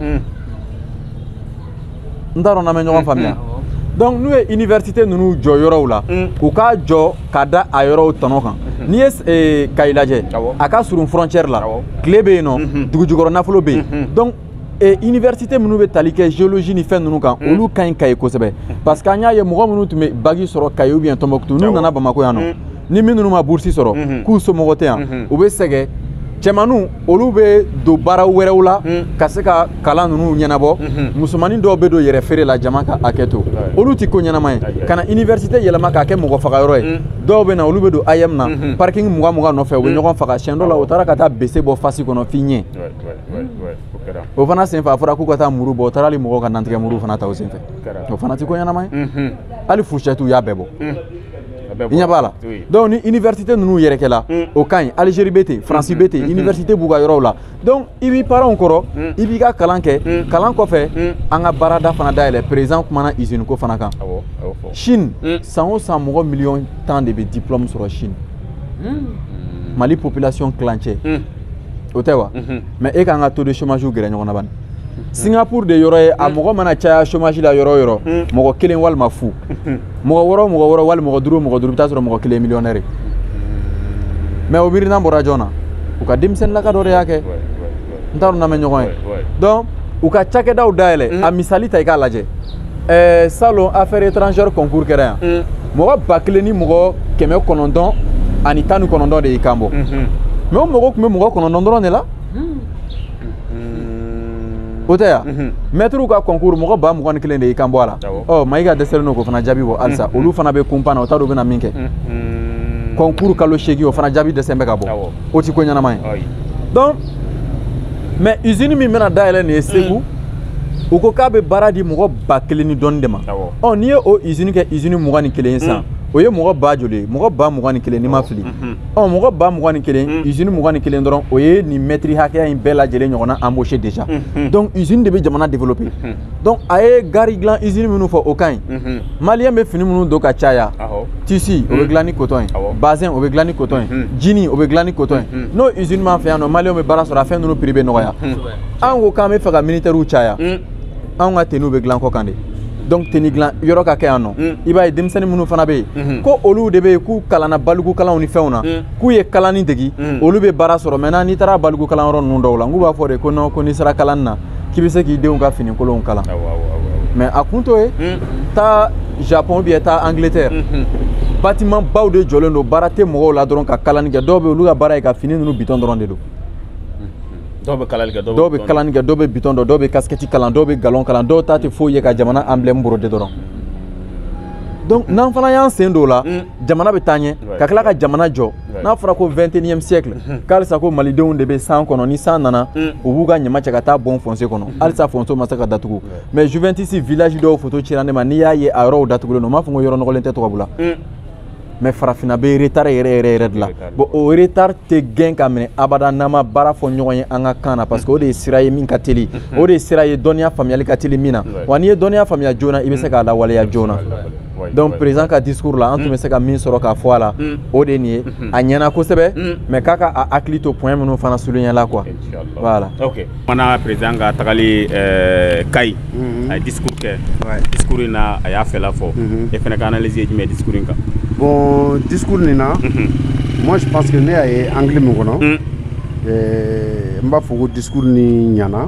n t'a dɔn n'an bɛ ɲɔgɔn faamuya donc n'u ye université ninnu jɔ yɔrɔw la u k'a jɔ ka da a yɔrɔw tɔnɔ kan n'i ye Kayi lajɛ a ka surun frontière la tile bɛ yen nɔ dugu jukɔrɔ nafolo bɛ yen donc université minnu bɛ tali kɛ géologie ni fɛn ninnu kan olu ka ɲi Kayi kosɛbɛ parce que an y'a ye mɔgɔ minnu tun bɛ bagi sɔrɔ Kayi ou bien Tombouctou n'u nana Bamakɔ yan nɔ ni minnu ma bourse sɔrɔ k'u somɔgɔ tɛ yan u bɛ sɛgɛn cɛmannu olu bɛ don baara wɛrɛw la ka se ka kalan ninnu ɲɛnabɔ musomanin dɔw bɛ don yɛrɛ feere la jama ka hakɛ to olu ti ko ɲɛnama ye ka na université yɛlɛma k'a kɛ mɔgɔ faga yɔrɔ ye dɔw bɛ na olu bɛ don AEM na parking 20 nɔfɛ u bɛ ɲɔgɔn faga siɲɛ dɔ la u taara ka taa bese bɔ fasi kɔnɔ f'i ɲɛ o fana senfɛ a fɔra k'u ka taa muru bɔ u taara hali mɔgɔw ka nantigɛ muru fana ta o senfɛ o fana ti ko ɲɛnama ye hali fourchette u y'a bɛɛ bɔ i ɲɛ b'a la donc ni université ninnu yɛrɛkɛla o ka ɲi Algérie bɛ ten France bɛ ten université b'u ka yɔrɔw la donc i b'i parents kɔrɔ i b'i ka kalan kɛ kalan kɔfɛ an ka baarada fana dayɛlɛ président kumana usine ko fana kan Chine san o san mɔgɔ miliyɔn 10 de bɛ diplôme sɔrɔ Chine Mali population kilancɛ o tɛ wa mais e k'an ka taux de chômage gɛrɛ ɲɔgɔn na bani Singapour de yɔrɔ ye a mɔgɔ mana caya chômage la yɔrɔ o yɔrɔ mɔgɔ kelen walima fu mɔgɔ wɔɔrɔ wali mɔgɔ duuru i bɛ taa sɔrɔ mɔgɔ kelen millionnaire ye mais o miirina bɔra jɔn na u ka denmisɛnnin laka dɔ de y'a kɛ n t'a dɔn n'an bɛ ɲɔgɔn ye donc u ka cakɛdaw dayɛlɛ a misali ta i k'a lajɛ salon affaire étrangère concours kɛra yan mɔgɔ 1000 ni mɔgɔ 900 ani 19 de y'i kan bɔ mais o mɔgɔ tun bɛ mɔgɔ 9 dɔrɔn de la o tɛ yan maître ka concours mɔgɔ 21 de y'i kan bɔ a la ɔ Mayiga dɛsɛlen don k'o fana jaabi bɔ halisa olu fana bɛ kunpan na o t'a dɔn u bɛna min kɛ concours kalo 8 o fana jaabi dɛsɛ bɛ ka bɔ o ti ko ɲɛnama ye donc mais usine min bɛna dayɛlɛ nin ye Segu u ko k'a bɛ baara di mɔgɔ 1000 ni dɔɔnin de ma ɔ n'i ye o usine kɛ usine 21 ye sisan o ye mɔgɔ ba joli mɔgɔ ba 21 ni ma fili mɔgɔ ba 21 usine 21 dɔrɔn o ye ni mètre hakɛya in bɛɛ lajɛlen ɲɔgɔnna embauché déjà donc usine de bɛ jamana développer donc a ye gari dilan usine minnu fɔ o kaɲi maliyɛn bɛ fini minnu don ka caya tissu o bɛ dilan ni coton ye bazin o bɛ dilan ni coton ye jean o bɛ dilan ni coton ye n'o usine m'an fɛ yan nɔ maliyɛnw bɛ baara sɔrɔ a fɛn ninnu prix bɛ nɔgɔya an ko k'an bɛ fɛ ka militaires caya anw ka tenue bɛ dilan kɔ kan de donc tenue dilan yɔrɔ ka kɛ yan nɔ i b'a ye denmisɛnnin minnu fana bɛ yen ko olu de bɛ yen k'u kalanna baliku kalanw ni fɛnw na k'u ye kalanni degi olu bɛ baara sɔrɔ maintenant n'i taara baliku kalanyɔrɔ ninnu dɔw la n k'u b'a fɔ de ko non ko n'i sera kalanni na k'i bɛ se k'i denw ka fini kolonw kalan mais a kun t'o ye taa Japon ou bien taa Angleterre bâtiment baw de jɔlen don baara tɛ mɔgɔw la dɔrɔn ka kalanni kɛ dɔw bɛ olu ka baara ye ka fini ninnu bitɔn dɔrɔn de don dɔw bɛ kalanni kɛ dɔw bɛ bitɔn dɔn dɔw bɛ casquette kalan dɔw bɛ galon kalan dɔw ta tɛ foyi ye ka jamana emblème brodé dɔrɔn donc n'an fana y'an sen don o la jamana bɛ taa ɲɛ ka tila ka jamana jɔ n'a fɔra ko 21e siècle k'alisa ko malidenw de bɛ san kɔnɔ ni san nana u b'u ka ɲama cɛ ka taa bɔn foncé kɔnɔ halisa foncé ma se ka datugu mais Juventus village dɔw photo cira ne ma n'i y'a ye a yɔrɔw datugulen don n m'a fɔ ko yɔrɔ nɔgɔlen tɛ tubabula mais farafinna bɛ retard yɛrɛ de la bon o retard tɛ gɛn ka minɛ abada n'an ma baara fɔ ɲɔgɔn ye an ka kan na parce que o de ye sira ye min ka teli o de ye sira ye dɔnniya faamuyali ka teli min na wa n'i ye dɔnniya faamuya joona i bɛ se k'a lawaleya joona donc président ka discours la an tun bɛ se ka min sɔrɔ k'a fɔ a la o de ye nin ye a ɲɛna kosɛbɛ mais k'a ka a hakili to point minnu fana souligné la quoi voilà. ok mana président ka tagali Kayi a ye discours kɛ discours in na a y'a fɛla fɔ e fana ka analyse ye jumɛn discours in kan. Bon, discours nina, moi je pense que ne y'a ye anglais min kɔnɔ n b'a fɔ ko discours ni ɲana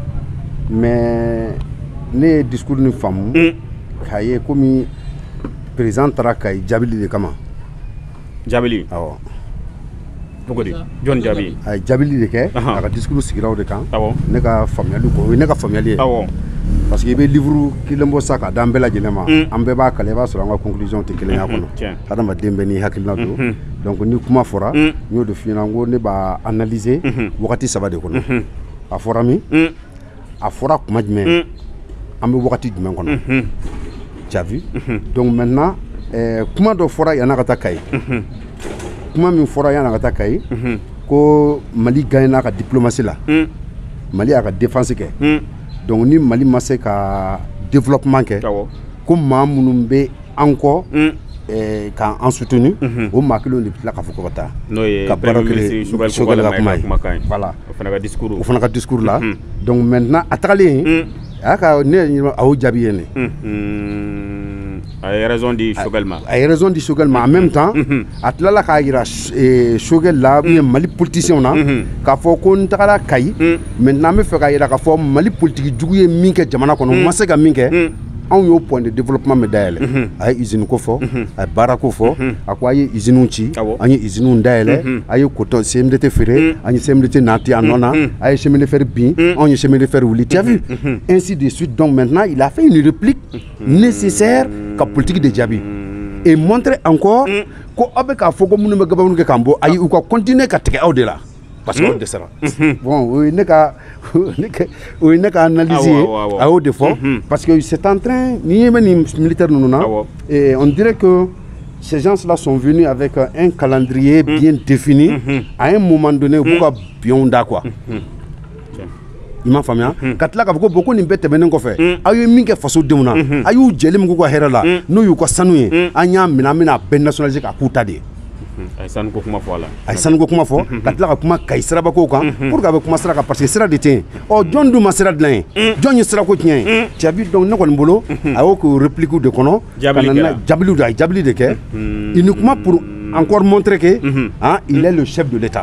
mais ne ye discours ni faamu k'a ye komi président taara Kayi jaabili de kama. Jaabili awɔ cogo di jɔn jaabi a ye jaabili de kɛ a ka discours sigira o de kan awɔ ne ka faamuyali kɔ o ye ne ka faamuyali ye awɔ parce que i bɛ livre kelen bɔ sa k'a d'an bɛɛ lajɛlen ma an bɛɛ b'a kalan i b'a sɔrɔ an ka conclusion tɛ kelen y'a kɔnɔ hadamaden bɛɛ n'i hakilina don donc ni kuma fɔra n y'o de f'i ɲɛna n ko ne b'a analyser wagati 3 de kɔnɔ a fɔra min a fɔra kuma jumɛn an bɛ wagati jumɛn kɔnɔ tu as vu donc maintenant kuma dɔ fɔra yan'a ka taa Kayi kuma min fɔra yan'a ka taa Kayi ko Mali gagnera ka diplomatie la Mali a ka défense kɛ donc ni Mali ma se ka développement kɛ ko maa minnu bɛ an kɔ k'an soutenu o maa kelenw de bɛ tila k'a fɔ ko ka taa ka baara kɛ Choguel ka kuma ye voilà o fana ka discours la donc maintenant a tagalen a y'a ka ne yɛrɛ a y'o jaabi ye ne a ye raison di Choguel ma a ye raison di Choguel ma en même temps a tilala k'a yira Choguel la Mali politiciens na k'a fɔ ko n tagara Kayi maintenant an bɛ fɛ k'a yira k'a fɔ Mali politique jugu ye min kɛ jamana kɔnɔ n ma se ka min kɛ anw y'o point de développement min dayɛlɛ a ye usine ko fɔ a ye baara ko fɔ a ko a ye usine ci an ye usine dayɛlɛ a ye coton CMDT feere an ye CMDT nati a nɔ na a ye chemin de fer bin anw ye chemin de fer wuli tu as vu ainsi de suite donc maintenant il a fait une réplique nécessaire ka politique de jaabi et montrer encore ko aw bɛ k'a fɔ ko minnu bɛ gabakurun kɛ k'an bɔ ayi u ka continuer ka tigɛ aw de la parce que aw dɛsɛra bon o ye ne ka analyse ye a y'o de fɔ parce que c'est en train n'i ye bɛ nin militaire ninnu na on dirait que ces gens-là sont venus avec un calendrier bien défini à un moment donné u b'u ka biɲɛw da quoi i m'a faamuya ka tila k'a fɔ ko nin bɛɛ tɛmɛnen kɔfɛ aw ye min kɛ fasodenw na a y'u jɛli min k'u ka hɛrɛ la n'o y'u ka sanu ye an y'a minɛ an bɛna bɛɛ nationaliser k'a k'u ta de ye a ye sanuko kuma fɔ a la a ye sanuko kuma fɔ ka tila ka kuma Kayi sirabakow kan pour que a bɛ kuma sira kan parce que sira de tɛ yen jɔn dun ma sira dilan ye jɔn ye sirako tiɲɛ ye tu as vu donc ne kɔni bolo a y'o k'o réplique de kɔnɔ ka na jaabili a ye jaabili de kɛ il nous kuma pour encore montrer que il est le chef de l'État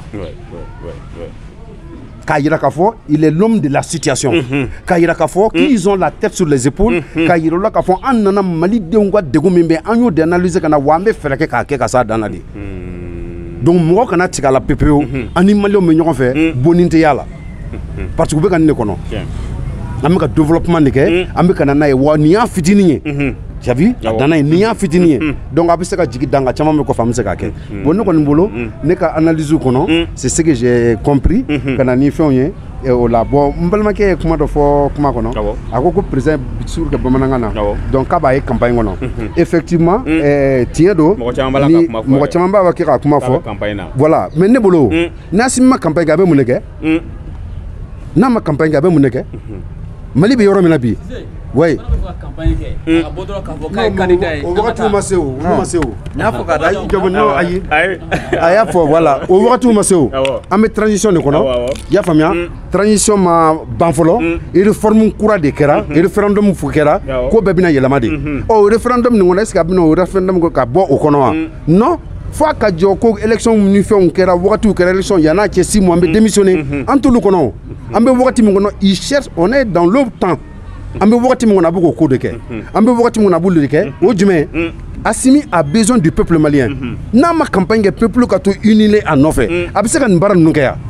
k'a yira k'a fɔ il est l'homme de la situation k'a yira k'a fɔ qu'ils ont la tête sur les épaules k'a yira o la k'a fɔ an nana malidenw ka degun min bɛ an y'o de analyser ka na wa an bɛ fɛɛrɛ kɛ k'a kɛ ka s'a dan na de donc mɔgɔ kana tigɛ a la pepewu an ni maliyɛnw bɛ ɲɔgɔn fɛ bonni tɛ y'a la parce que u bɛ ka nin de kɔnɔ an bɛ ka développement de kɛ an bɛ ka na n'a ye wa nin y'a fitinin ye tu as vu dana ni ya fitini donc a bɛ se ka jigi danga caman bɛ kɔfɛ an bɛ se ka kɛ bon ne kɔni bolo ne ka analyse kɔnɔ c'est ce que j'ai compris ka na ni fɛnw ye o la bon n balimakɛ ye kuma dɔ fɔ kuma kɔnɔ a ko président Bitsuru kɛ bamanankan na donc k'a b'a ye campagne kɔnɔ effectivement tiɲɛ don mɔgɔ caman b'a kɛ ka kuma fɔ voilà mais ne bolo n'Assimi ma campagne kɛ a bɛ mun de kɛ n'a ma campagne kɛ a bɛ mun de kɛ Mali bɛ yɔrɔ min na bi oui o wagati ma se o ma se o n y'a fɔ k'a da jɔbɔn ayi a y'a fɔ voilà o wagati ma se o an bɛ transition de kɔnɔ i y'a faamuya transition ma ban fɔlɔ réforme kura de kɛra référendum kɛra ko bɛɛ bɛna yɛlɛma de ɔ référendum nin kɔnɔ est ce que a bɛna o référendum ka bɔ o kɔnɔ wa non fo a ka jɔ ko élection ni fɛnw kɛra wagatiw kɛra élection yann'a cɛ 6 mois an bɛ démissionner an t'olu kɔnɔ an bɛ wagati min kɔnɔ il cherche on est dans le temps an bɛ wagati min kɔnɔ a bɛ k'o ko de kɛ an bɛ wagati min kɔnɔ a b'olu de kɛ o jumɛn Assimi a besoin du peuple malien n'a ma campagne kɛ peuple ka to unile a nɔfɛ a bɛ se ka nin baara ninnu kɛ yan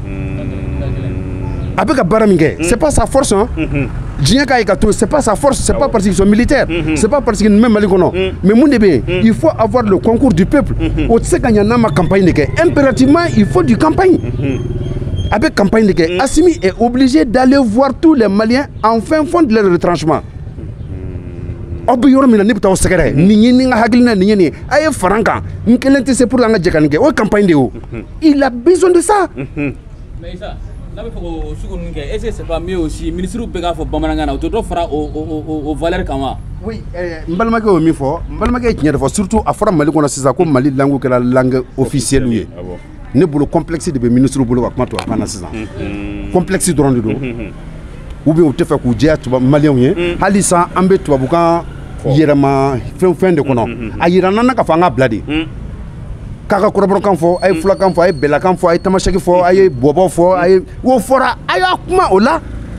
a bɛ ka baara min kɛ c'est pas sa force hein diɲɛ k'a ye ka to c'est pas sa force c'est pas parce qu'ils sont militaires c'est pas parce que nin bɛ Mali kɔnɔ mais mun de bɛ yen il faut avoir le concours du peuple o tɛ se ka ɲɛ n'a ma campagne de kɛ impérativement il faut du campagne avec campagne de guerre, Assimi est obligé d'aller voir tous les Maliens en fin fond de leur retranchement. Obiyor mina nipta o sekere ni nga haglina ni ni ay franca nkelente c'est pour la ngajekanike o campagne de o il a besoin de ça mais ça là faut sukunu nge est-ce que c'est pas mieux aussi ministre bega fo bamananga na to do fara o valeur kama oui mbalma ko mi fo mbalma ke tinya fo surtout afra Mali kono sisa ko Mali langue que la langue officielle oui ne bolo complexe de ministre bolo kuma to kana sisa complexe dron do ou bien o te fa ku je to malien ye halisa ambe to bukan yerama fen de kono ayirana na ka fa nga bladi kaka korobro kan fo ay fula kan fo ay bela kan fo ay tamashaki fo ay bobo fo ay wo fora ay akuma ola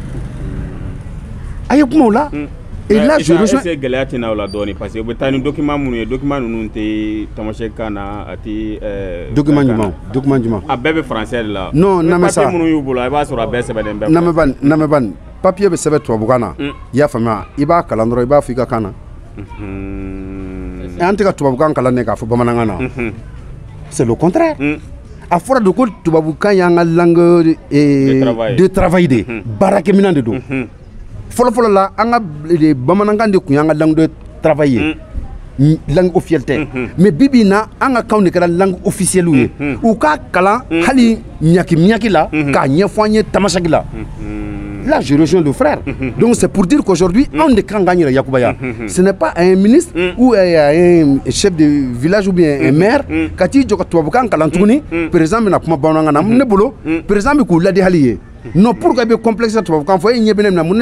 ay akuma ola et là je rejoins c'est galati na ola doni parce que betani document munu document nunu te tamashaki kana ati document juma a bébé français là non na me ça munu yubulo ay ba sura be sebe dem be na me ban papier be sebe to bugana ya fama iba kalandro iba fika kana ante ka to bugan kala ne ka fo bamananga na c'est le contraire a fora de ko to bugan ya nga langue de travail de barake minande do folo la anga bamananga de ku ya nga langue de travail langue officielle mais bibina anga kawni kala langue officielle ou ka kala hali nyaki la ka nyefanye tamashaki la. Là, je rejoins le frère. Donc, c'est pour dire qu'aujourd'hui, on est quand gagne Yakoubaya. Ce n'est pas un ministre ou un chef de village ou bien un maire qui dit que tu as besoin de par exemple, par exemple, que tu as non, pour que complexe tu vas faut y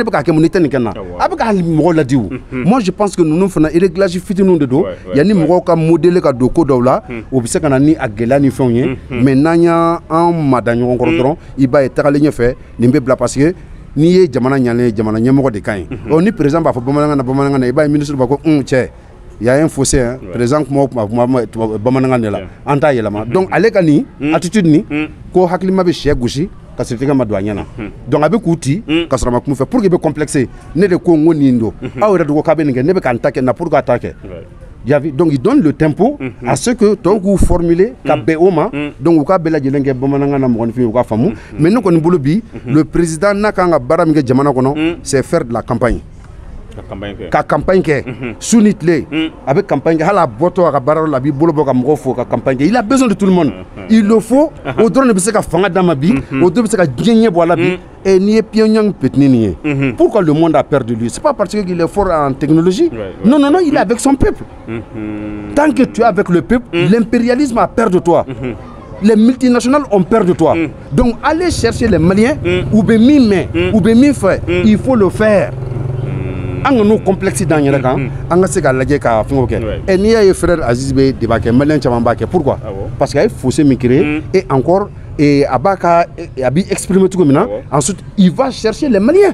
moi je pense que nous faisons réglage fitinu de do yani mo ka modèle ka do ko do la o bi se kana ni agela ni fenye mais nanya en madanyo encore il va être allé fait ni be bla parce que ni ye jamana nyale jamana nyemo de kan on ni président ba fo bamananga na iba ministre ba ko che il y a un fossé hein président mo bamananga ne la anta yelama donc ale kani attitude ni ko haklima be che gushi ka certificat ma douanier donc avec outil ka sera ma fait pour que be complexé ne de ko ngoni ndo aw re do ka be ne be kan attaquer na pour ka attaquer donc il donne le tempo à ce que donc vous formulez ka beoma donc vous ka bela jelenge bamananga na mo fi ka famu mais non ko ni bolobi le président nakanga baram ge jamana kono c'est faire de la campagne ka campagne ke sunitle avec campagne hala boto ka bararo la bi bolo boka mo fo ka campagne il a besoin de tout le monde il le faut au drone be se ka fanga dama bi au drone be se ka djenye bola bi et ni pionyang petnini pourquoi le monde a peur de lui c'est pas parce qu'il est fort en technologie non il est avec son peuple tant que tu es avec le peuple l'impérialisme a peur de toi les multinationales ont peur de toi donc aller chercher les Maliens ou be mi main ou be mi fait il faut le faire anga no complexe dans yera kan anga se ka lajé ka fongo ke et ni ya frère Aziz be débarquer malien chama ba ke pourquoi parce qu'il faut se micrer et encore et abaka abi exprimer tout comme ensuite il va chercher les Maliens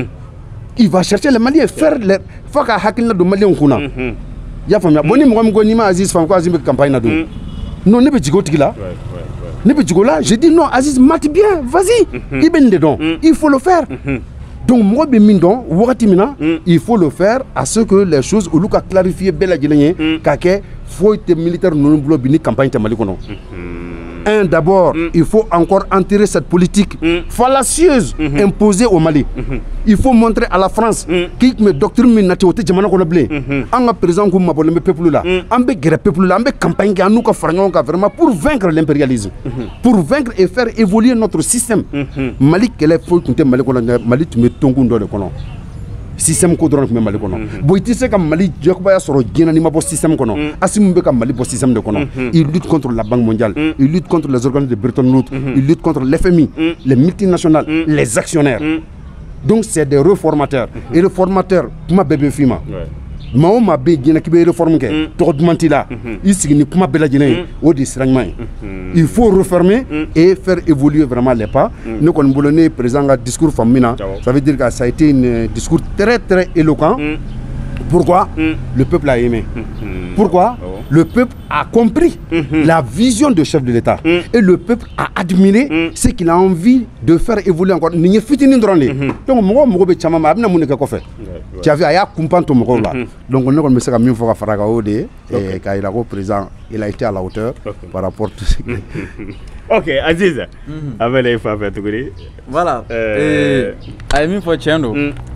faire les faut ka hakilna do malien kuna ya famia boni mo ko ni ma Aziz fam ko Aziz be campagne na do non ne be jigo tigila ne be jigo là je dis non Aziz mate bien vas-y ibende donc il faut le faire Donc moi be min don wakati mina il faut le faire à ce que les choses ou ka clarifier bela jelen ka ke faut te militaire non blo bi ni campagne te mali kono. D'abord, il faut encore enterrer cette politique fallacieuse imposée au Mali. Il faut montrer à la France qui me doctrine min nationalité jamana kono blé. En présent comme mabole me peuple là, en be guerre peuple là, en be campagne qui nous ka farnon ka vraiment pour vaincre l'impérialisme, pour vaincre et faire évoluer notre système. Mali kele faut que Mali kono Mali tu me tongu ndo le kono. Système ko dron ko Mali kono boy ti se kam Mali jokoba ya soro gena ni ma bo système kono asim be kam Mali bo système de kono il lutte contre la Banque mondiale il lutte contre les organes de Bretton Woods il lutte contre l'FMI les multinationales les actionnaires donc c'est des réformateurs et les réformateurs kuma bébé fima mao ma be gena ki be réforme ke to dmantila ici ni kuma bela gena o di srangman il faut refermer et faire évoluer vraiment les pas nous kon bolone président a discours famina ça veut dire que ça a été un discours très très éloquent. Pourquoi le peuple a aimé? Pourquoi le peuple a compris la vision du chef de l'État et le peuple a admiré ce qu'il a envie de faire évoluer encore. Donc moi be chama ma abna muneka ko fait. Tu as vu aya kumpanto moko là. Donc on ne sait pas mieux faire faraga ode et quand il a président il a été à la hauteur par rapport à tout ce OK, Aziz. Avec les faveurs voilà. Aimi fo chendo.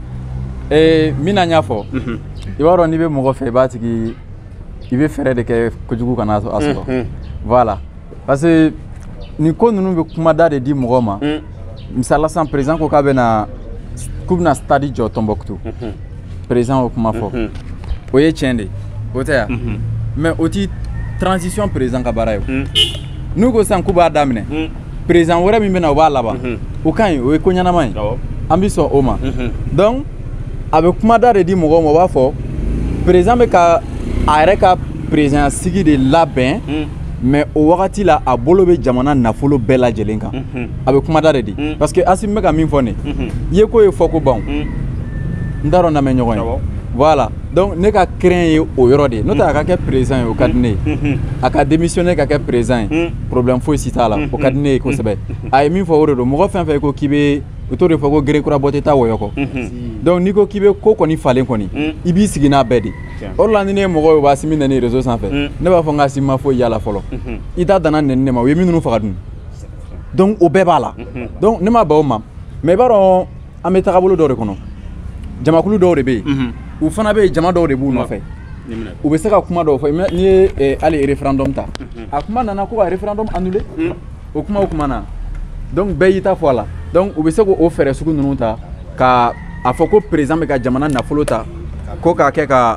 Mina nyafo. Il va rendre mon fait battre qui il veut faire de que Kojugu kana aso. Voilà. Parce que ni ko nous kuma da de di mugoma. Misala sans présent ko ka bena kubna study jo Tombouctou. Présent au kuma fo. Oye chende. Otea. Mais oti transition présent ka barayo. Nous go san kuba damne. Présent wora mi bena wala ba. O kan o ko nyana mai. Ambition oma. Donc avec kuma da de di mugoma ba fo. Présent me ka areka présent sigi de labin mais au wakati la a bolo be jamana nafolo bela jelenka avec kuma da de di parce que asim me ka min fone ye ko e foko bon ndaro na me nyogon voilà donc ne ka créer au yorode no ta ka ke présent au cadre aka démissionner ka ke présent problème fo ici là au cadre ko sebe ay min fo woro mo fa fa ko kibe autour de foko gere kura boteta woyoko donc niko kibe ko koni falen koni ibi sigina bedi orlandi ne mo go basimi na ne réseau sans fait ne ba fonga sima fo yala folo ita dana ne ma we minunu fakadun donc o beba la donc ne ma ba o mam mais baro ameta kabulu do rekono jama kulu do rebe u fana be jama do rebu no fe u be saka kuma do fe ni ali référendum ta akuma nana ko référendum annulé o kuma na donc beyita fola donc u be sako o fere suku nunu ta ka afoko président me ka jamana na folota ko ka ke ka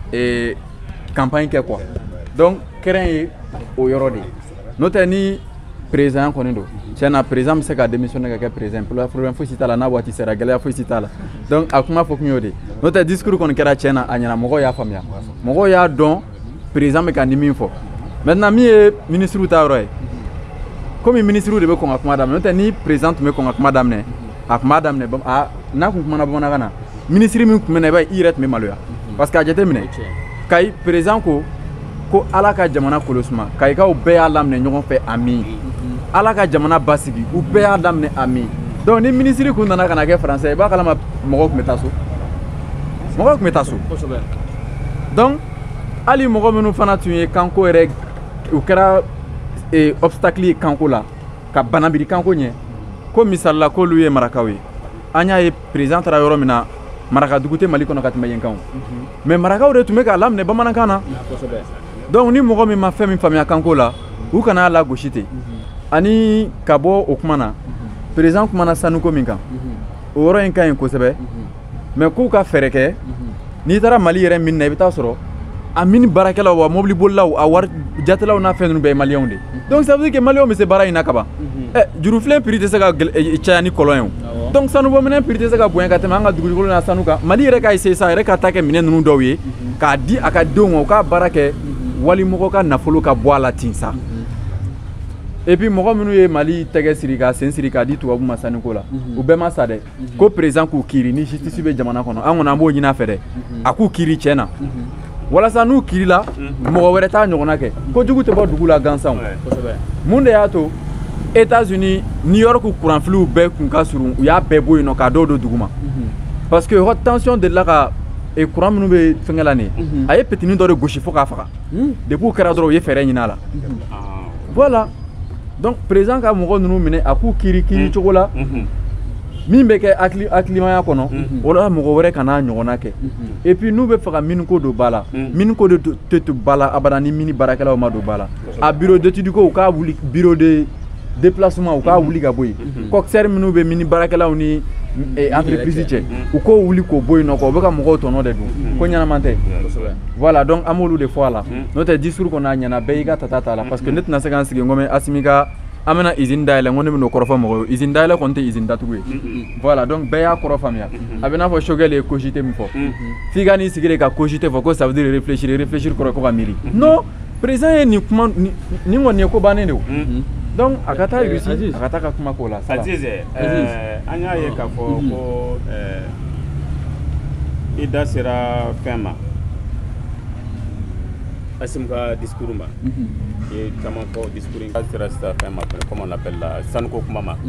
campagne ke quoi donc keren o yorodi notani président konindo tiena président se ka démissionner ka président pour la problème fo citala na wati sera gala fo citala donc akuma fo nyodi notani discours kon kera tiena anyana mogo ya famia mogo ya don président me ka nimi fo maintenant mi ministre utawroy comme ministre de be ko akuma dam notani président me ko akuma dam ne akuma dam ne a na ko mana bona kana ministre mi ko mena ba iret me maloya parce que a jete mine kay président ko ala ka jamana kolosuma kay ka o be alam ne nyogon fe ami ala ka jamana basigi u be adam ne ami donc ni ministre ko nana kana ke français ba kala ma mogo ko metaso donc ali mogo menu fana tuye kanko reg u kera obstacle kanko la ka banabiri kanko nye ko misalla ko luye marakawi anya e président tra yoro mina maraka dugute mali kono katma yenkan mais marakaw de tume ka lamne bamanan kana donc ni mogo mi ma fait mi famille kanko la u kana la gochite ani kabo okumana président kumana sanu ko minkan o woro en kan ko sebe mais ko ka fereke ni tara mali yere min na bita soro amini barakela wa mobili bollaw a war jatelaw na fennu be malien de donc ça veut dire que malien me se bara ina kaba juru flen pirite se ka chani kolon donc sanu bo menen pirite se ka boyen ka tema nga dugu na sanu ka mali yere ka ise sa yere ka take minen nunu dowe ka di aka dongo ka barake wali moko ka nafolo ka boala tinsa et puis mogo minu ye mali tege sirika sen sirika di tuwabu masani ko la u be ma sa de ko président ku kiri ni justice be jamana kono an wona bo nyina fede aku kiri chena wala sa nu kiri la mogo were ta nyogona ke ko jugu te bo dugu la gansan munde ya to États-Unis New York courant flou bɛɛ kun ka surun u y'a bɛɛ bɔ yen nɔ k'a dɔw don dugu ma parce que haute tension de la ka courant minnu bɛ fɛngɛ la nin a ye petini dɔ de gosi fo k'a faga depuis u kɛra dɔrɔn u ye fɛɛrɛ ɲini a la voilà donc président ka mɔgɔ ninnu minɛ a k'u kiiri cogo la min bɛ kɛ hakilimaya kɔnɔ o la mɔgɔ wɛrɛ kana ɲɔgɔnna kɛ et puis n'u bɛ fɛ ka mini ko don ba la mini ko de tɛ to ba la abada ni mini baarakɛlaw ma don ba la a bureau d'étude ko u k'a wuli bureau de déplacement u k'a wuli ka bɔ yen coxeur minnu bɛ mini baarakɛlaw ni entreprise cɛ u k'o wuli k'o bɔ yen nɔ u bɛ ka mɔgɔw tɔnɔ de dun ko ɲɛnama tɛ voilà donc an b'olu de fɔ a la n'o tɛ discours kɔnɔ a ɲɛna bɛɛ y'i ka tata t'a la parce que ne tɛna se k'an sigi n ko mɛ Asimi ka an bɛna usine dayɛlɛ n ko ne bɛ n'o kɔrɔfɔ mɔgɔw ye usine dayɛlɛ kɔni tɛ usine datugu ye voilà donc bɛɛ y'a kɔrɔ faamuya a bɛ n'a fɔ Choguel ye cogité min fɔ f'i ka n'i sigi de ka cogité fɔ ko ça veut dire réfléchir kɔrɔ ko ka miiri non président ye nin kuma nin kɔni ye ko bannen de o donc a ka taa Russie a ka taa ka kuma k'o la Aziz an y'a ye k'a fɔ ko i da sera fɛn ma Asimi ka discours ma i ye caman fɔ discours in sera fɛn ma comment on appelle la sanuko kuma ma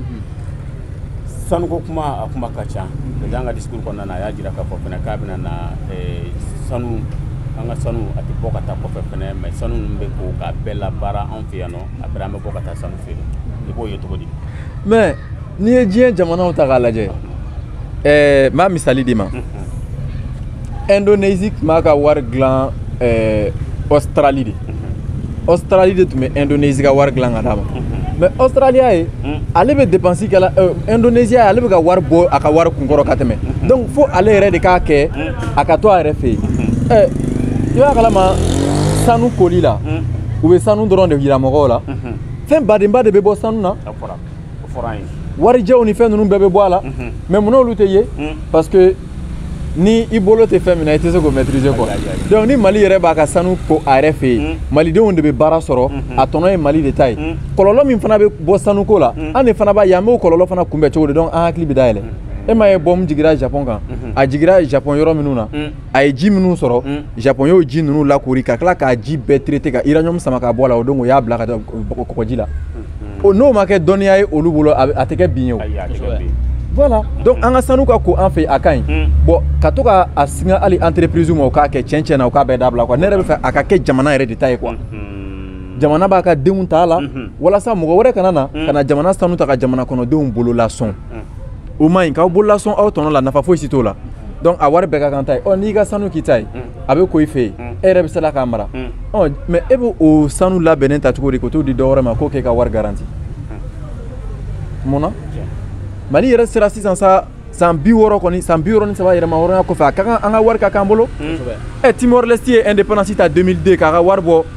sanuko kuma a kuma ka ca an ka discours kɔnɔna na a y'a jira k'a fɔ fɛnɛ k'a bɛna na sanu an ka sanu a tɛ bɔ ka taa kɔfɛ fɛnɛ mais sanu ninnu bɛ ko k'a bɛɛ labaara anw fɛ yan nɔ après an bɛ bɔ ka taa sanu feere i b'o ye cogo di mais n'i ye diɲɛ jamanaw ta k'a lajɛ n b'a misali d'i ma Indonésie tun b'a ka wari dilan Australie de Australie de tun bɛ Indonésie ka wari dilan ka d'a ma mais Australie ye ale bɛ dépense kɛ la Indonésie ale bɛ ka wari bɔ a ka wari kunkɔrɔ ka tɛmɛ donc fo ale yɛrɛ de k'a kɛ a ka to a yɛrɛ fɛ yen i b'a kalama sanu koli la u bɛ sanu dɔrɔn de yira mɔgɔw la fɛn badenba de bɛ bɔ sanu na warijɛw ni fɛn ninnu bɛɛ bɛ bɔ a la mais munna olu tɛ ye parce que ni i bolo tɛ fɛn min na i tɛ se k'o maîtriser quoi donc ni Mali yɛrɛ b'a ka sanu ko a yɛrɛ fɛ yen malidenw de bɛ baara sɔrɔ a tɔnɔ ye Mali de ta ye kɔlɔlɔ min fana bɛ bɔ sanu ko la an de fana b'a ye an b'o kɔlɔlɔ fana kunbɛn cogo di donc an hakili bɛ dayɛlɛ e ma ye bombe jigira Japon kan a jigira Japon yɔrɔ minnu na a ye ji minnu sɔrɔ Japon y'o ji ninnu lakori ka tila k'a ji bɛɛ traiter ka uranium sama ka bɔ a la o donc o y'a bila ka taa kɔgɔji la n'o ma kɛ dɔnniya ye olu bolo a tɛ kɛ bin ye o voilà donc an ka sanu ka ko an fɛ a ka ɲi bon ka to ka a singa hali entreprise ma o k'a kɛ tiɲɛ na o k'a bɛɛ dabila quoi ne yɛrɛ bɛ fɛ a ka kɛ jamana yɛrɛ de ta ye quoi jamana b'a ka denw ta la walasa mɔgɔ wɛrɛ kana na ka na jamana sanu ta ka jamana kɔnɔdenw bolo lasɔn o ma ɲi k'aw bolo lasɔn aw tɔnɔ la nafa foyi si t'o la donc a wari bɛɛ ka kan ta ye n'i ka sanu k'i ta ye a bɛ ko i fɛ yen e yɛrɛ bɛ se la k'a mara mais e bɛ o sanu labɛnnen ta cogo di k'o t'o di dɔ wɛrɛ ma k'o k'e ka wari garanti mun na Mali yɛrɛ sera sisan san 60 kɔni san 63 yɛrɛma hɔrɔnya kɔfɛ a ka kan an ka wari ka k'an bolo Timor Leste ye indépendance ta 2002 k'a ka wari bɔ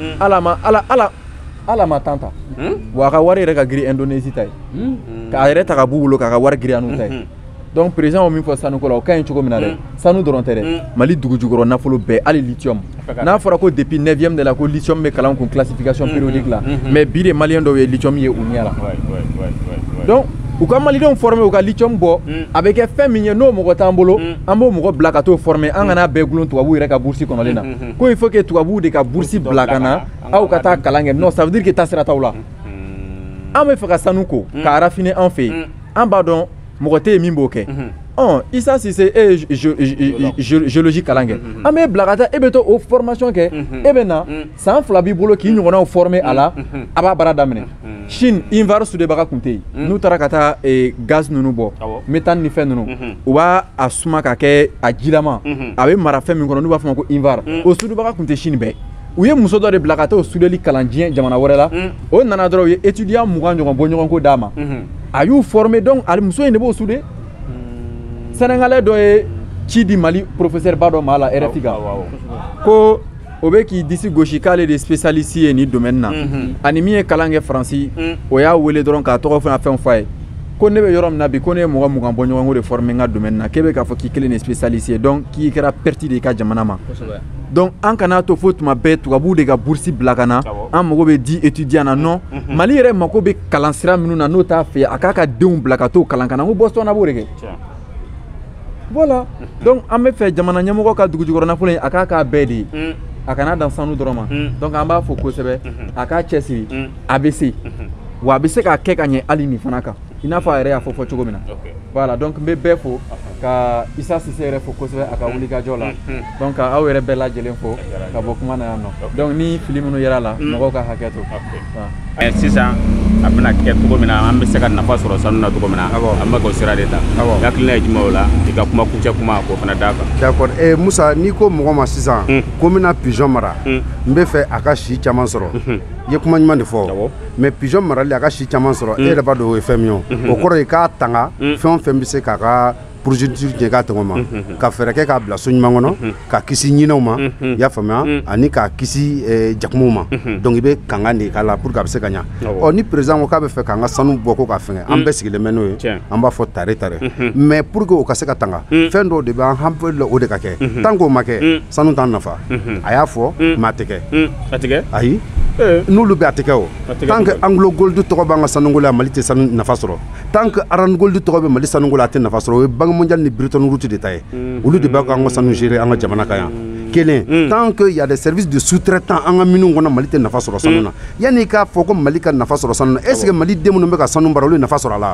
ala ma tan ta wa a ka wari yɛrɛ ka girin Indonésie ta ye k'a yɛrɛ ta ka b'u bolo k'a ka wari girin anu ta ye donc président o min fɔ sanu ko la o ka ɲi cogo min na dɛ sanu dɔrɔn tɛ dɛ Mali dugu jukɔrɔ nafolo bɛɛ hali lithium n'a fɔra ko depuis 9e de la ko lithium bɛ kalan kun classification périodique la mais bi de maliyɛn dɔw ye lithium ye u ɲɛ la donc u ka malidenw former u ka lithium bɔ a bɛ kɛ fɛn min ye n'o mɔgɔ t'an bolo an b'o mɔgɔ bila ka t'o former an kana bɛɛ gulon tubabuw yɛrɛ ka bourse kɔnɔlen na ko il faut que tubabuw de ka bourse bila ka na aw ka taa kalan kɛ non ça veut dire que taasira t'aw la an bɛ fɛ ka sanu ko k'a raffiner an fɛ yen an b'a dɔn mɔgɔ tɛ yen min b'o kɛ Issa Cissé e géologie kalan kɛ an bɛ bila ka taa e bɛ to o formation kɛ e bɛ na san 2 b'i bolo k'i ɲɔgɔnnaw former a la a b'a baara daminɛ Chine Invar sudebaga kun tɛ yen n'u taara ka taa gaz ninnu bɔ méthane ni fɛn ninnu u b'a a suma ka kɛ a jilama a bɛ mara fɛn min kɔnɔ n'u b'a fɔ ma ko Invar o sudebaga kun tɛ Chine bɛɛ u ye muso dɔ de bila ka taa o sudeli kalan diɲɛ jamana wɛrɛ la o nana dɔrɔn u ye étudiant 20 ɲɔgɔn bɔ ɲɔgɔn ko d'a ma a y'u former donc ali muso in de b'o sude Sénégalais dɔ ye ci di Mali professeur ba dɔ ma la RFI kan ko o bɛ k'i disi gosi k'ale de spécialiste ye nin domaine na ani min ye kalan kɛ Faransi o y'a wele dɔrɔn k'a tɔgɔ fana fɛn f'a ye ko ne bɛ yɔrɔ min na bi ko ne ye mɔgɔ 20 bɔ ɲɔgɔn ko de former n ka domaine na k'e bɛ k'a fɔ k'i kelen de spécialiste ye donc k'i kɛra perte de i ka jamana ma donc an kana to fo tuma bɛɛ tubabuw de ka bourse bila ka na an mago bɛ di étudiant na non Mali yɛrɛ mako bɛ kalan sira minnu na n'o t'a fɛ a k'a ka denw bila ka t'o kalan ka na n ko Boston a b'o de kɛ voilà donc an bɛ fɛ jamana ɲɛmɔgɔ ka dugu jukɔrɔ nafolo in a k'a k'a bɛɛ de ye a kana dan sanu dɔrɔn ma donc an b'a fɔ kosɛbɛ a k'a cɛsiri a bɛ se wa bɛ se ka kɛ ka ɲɛ hali nin fana kan i n'a fɔ a yɛrɛ y'a fɔ cogo min na voilà donc n bɛ bɛɛ fo ka Isa Sise yɛrɛ fo kosɛbɛ a ka wulikajɔ la donc aw yɛrɛ bɛɛ lajɛlen fo ka bɔ kuma na yan nɔ donc ni fili minnu yera la mɔgɔw ka hakɛ to sisan a bɛna kɛ cogo min na an bɛ se ka nafa sɔrɔ sanu na cogo min na an bɛ k'o sira de ta hakilina ye jumɛn o la i ka kuma kuncɛ kuma k'o fana d'a kan. D'accord Musa n'i ko mɔgɔ ma sisan ko n bɛna pigeon mara n bɛ fɛ a ka si caman sɔrɔ i ye kuma ɲuman de fɔ mais pigeon marali a ka si caman sɔrɔ e yɛrɛ b'a dɔn o ye fɛn min ye o kɔrɔ ye k'a tanga fɛn o fɛn bɛ se k'a ka procédure ɲɛ k'a tɔgɔ ma ka fɛɛrɛ kɛ k'a bila so ɲuman kɔnɔ ka kisi ɲinɛw ma i y'a faamuya ani k'a kisi jakumaw ma donc i bɛ kankan de k'a la pour que a bɛ se ka ɲa ɔ ni président ko k'a bɛ fɛ k'an ka sanu bɔ ko k'a fɛngɛ an bɛɛ sigilen bɛ n'o ye an b'a fɔ tare tare mais pour que o ka se ka tanga fɛn dɔw de b'an hanpeli o de ka kɛ tant que o ma kɛ sanu t'an nafa a y'a fɔ mais a tɛ kɛ a tɛ kɛ ayi n'olu bɛ a tɛ kɛ o tant que Anglo Gold tɔgɔ b'an ka sanuko la Mali tɛ sanu nafa sɔrɔ tant que Aran Gold tɔgɔ bɛ Mali sanuko la a tɛ nafa sɔrɔ o ye Banque mondiale ni Bretton Woods de ta ye olu de b'a k'an ka sanu gérer an ka jamana kan yan kelen tant que y a des services de sous-traitants an ka minnu kɔnɔ Mali tɛ nafa sɔrɔ sanu na yanni k'a fɔ ko Mali ka nafa sɔrɔ sanu na est ce que Mali den minnu bɛ ka sanu baara olu ye nafa sɔrɔ a la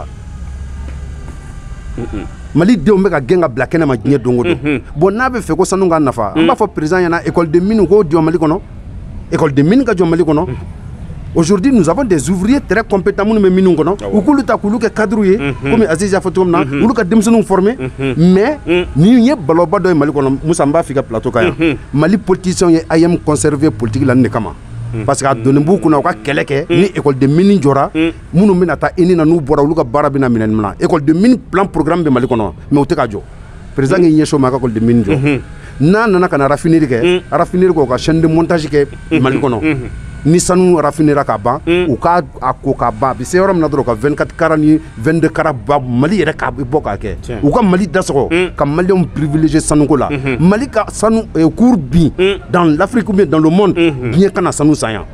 Mali denw bɛ ka gɛn ka bila kɛnɛ ma diɲɛ don o don bon n'a bɛ fɛ ko sanu ka nafa an b'a fɔ président ɲɛna école de mine k'o jɔ Mali kɔnɔ école de mine ka jɔ Mali kɔnɔ aujourd'hui nous avons des ouvriers très compétents minnu bɛ mine kɔnɔ u k'olu ta k'olu kɛ cadre ye comme Aziz y'a fɔ cogo min na olu ka denmisɛnninw former mais nin ye balɔba dɔ ye Mali kɔnɔ Musa n b'a f'i ka plateau kan yan Mali politiciens ye IM conservé politique la nin de kama parce que a donnen b'u kunna u ka kɛlɛ kɛ ni école de mine jɔra minnu bɛna taa ENI na n'u bɔra olu ka baara bɛna minɛ nin na école de mine plan programme bɛ Mali kɔnɔ mais u tɛ ka jɔ président y'i ɲɛsin o ma a ka école de mine jɔ n'a nana ka na raffinerie kɛ raffinerie k'o ka chaîne de montage kɛ Mali kɔnɔ ni sanu raffinera ka ban u k'a ko ka ban a bɛ se yɔrɔ min na dɔrɔn ka 24 carats ni 22 carats ba Mali yɛrɛ k'a bɔ k'a kɛ u ka Mali dasɔgɔ ka maliyɛnw privilégier sanuko la Mali ka sanu cours bin dans l'Afrique ou bien dans le monde diɲɛ kana sanu san yan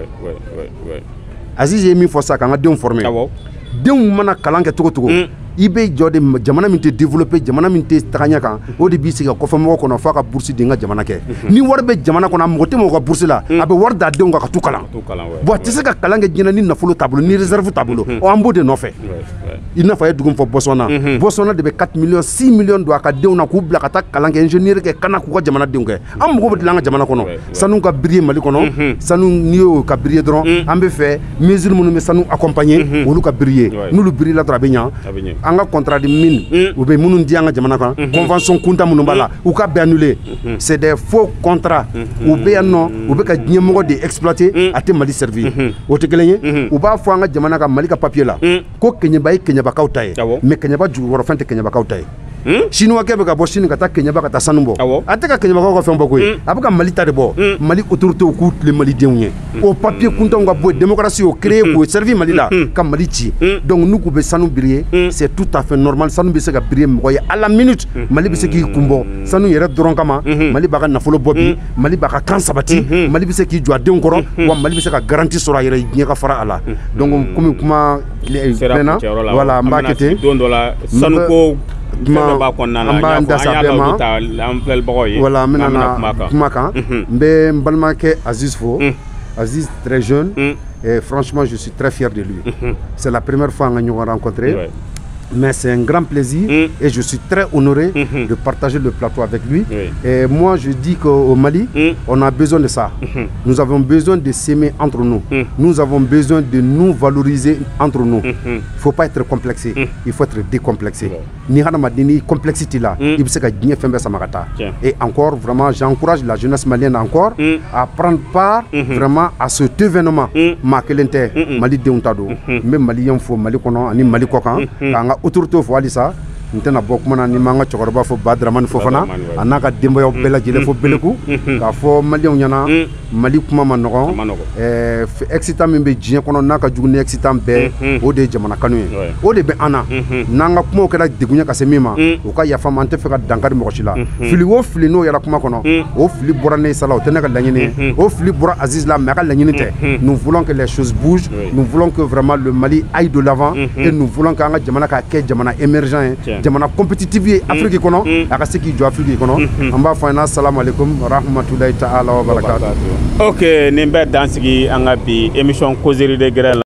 Aziz ye min fɔ sa k'an ka denw former denw mana kalan kɛ cogo cogo i bɛ jɔ de jamana min tɛ développer jamana min tɛ taga ɲɛ kan o de b'i sigi ka kɔfɛmɔgɔ kɔnɔ f'a ka bourse di n ka jamana kɛ ni wari bɛ jamana kɔnɔ a mɔgɔ tɛ mɔgɔ ka bourse la a bɛ wari d'a denw kan ka t'u kalan bon a tɛ se ka kalan kɛ diɲɛ ni nafolo t'a bolo ni réserve t'a bolo an b'o de nɔfɛ i n'a fɔ a ye dugu min fɔ Botswana de bɛ 4 millions 6 millions don a ka denw na k'u bila ka taa kalan kɛ ingénieur kɛ kana k'u ka jamana denw kɛ an mɔgɔ bɛ dilan an ka jamana kɔnɔ sanu ka briller Mali kɔnɔ sanu n'i y'o ka briller dɔrɔn an bɛ fɛ mesure minnu bɛ sanu accompagner olu ka briller n'olu briller la dɔrɔn a bɛ ɲa an ka contrat de mine u bɛ minnu di an ka jamana kan convention kunta minnu b'a la u ka bɛɛ annuler c'est des faux contrats u bɛ yan nɔ u bɛ ka diɲɛmɔgɔ de exploiter a tɛ Mali servir o tɛ kelen ye u b'a fɔ an ka jamana kan Mali ka papier la ko Keɲeba ye Keɲebakaw ta ye mais Keɲeba jugukɔrɔfɛn tɛ Keɲebakaw ta ye Chinois bɛ ka bɔ Chine ka taa Keɲeba ka taa sanu bɔ a tɛ ka Keɲebakaw ka fɛn bɔ koyi a bɛ ka Mali ta de bɔ Mali autorités k'u tilen Malidenw ye o papier kuntanw ka bɔ démocratie o créé k'o servir Mali la ka Mali ci donc n'u k'u bɛ sanu briller c'est tout à fait normal sanu bɛ se ka briller mɔgɔ ye à la minute Mali bɛ se k'i kun bɔ sanu yɛrɛ dɔrɔn kama Mali b'a ka nafolo bɔ bi Mali b'a ka kan sabati Mali bɛ se k'i jɔ a denw kɔrɔ wa Mali bɛ se ka garantie sɔrɔ a yɛrɛ diɲɛ ka fara a la donc komi kuma mɛnna voilà n b'a kɛ ten sanuko an b'an dasa bɛɛ ma voilà n bɛna na kuma kan n bɛ n balimakɛ Aziz fo Aziz très jeune et franchement je suis très fier de lui c'est la première fois an ka ɲɔgɔn rencontrer mais c'est un grand plaisir et je suis très honoré de partager le plateau avec lui. Et moi, je dis qu'au Mali, on a besoin de ça. Nous avons besoin de s'aimer entre nous. Nous avons besoin de nous valoriser entre nous. Il ne faut pas être complexé, il faut être décomplexé. Ni Hanamadini, complexité là, il faut que Samarata. Et encore, vraiment, j'encourage la jeunesse malienne encore à prendre part vraiment à cet événement. Makelente, Mali Deuntado, même Malien Fo, Mali Kono, Ani Mali Kokan, autorité fo halisa n tɛna bɔ kuma na ni m'an ka cɛkɔrɔba fɔ Badramani Fofana a n'a ka denbayaw bɛɛ lajɛlen fo Beleku k'a fɔ maliyɛnw ɲɛna Mali kuma ma nɔgɔn accident min bɛ diɲɛ kɔnɔ n'a ka jugu ni accident bɛɛ o de ye jamana kanu ye o de bɛ an na n'an ka kumaw kɛra degun ye ka se min ma o ka yafa ma an tɛ fɛ ka dankari mɔgɔ si la fili o fili n'o yɛrɛ kuma kɔnɔ o fili bɔra ne sala o tɛ ne ka laɲini ye o fili bɔra Aziz la mais a ka laɲini tɛ nous voulons que les choses bougent nous voulons que vraiment le Mali aille de l'avant et nous voulons qu'an ka jamana ka kɛ jamana émergent ye jamana compétitive ye Afrique kɔnɔ a ka se k'i jɔ Afrique kɔnɔ an b'a fɔ an ɲɛna assalamu alaikum rahmatulahi ta'ala wa barakatuh. Ok nin bɛ dansigi an ka bi émission causerie de grêle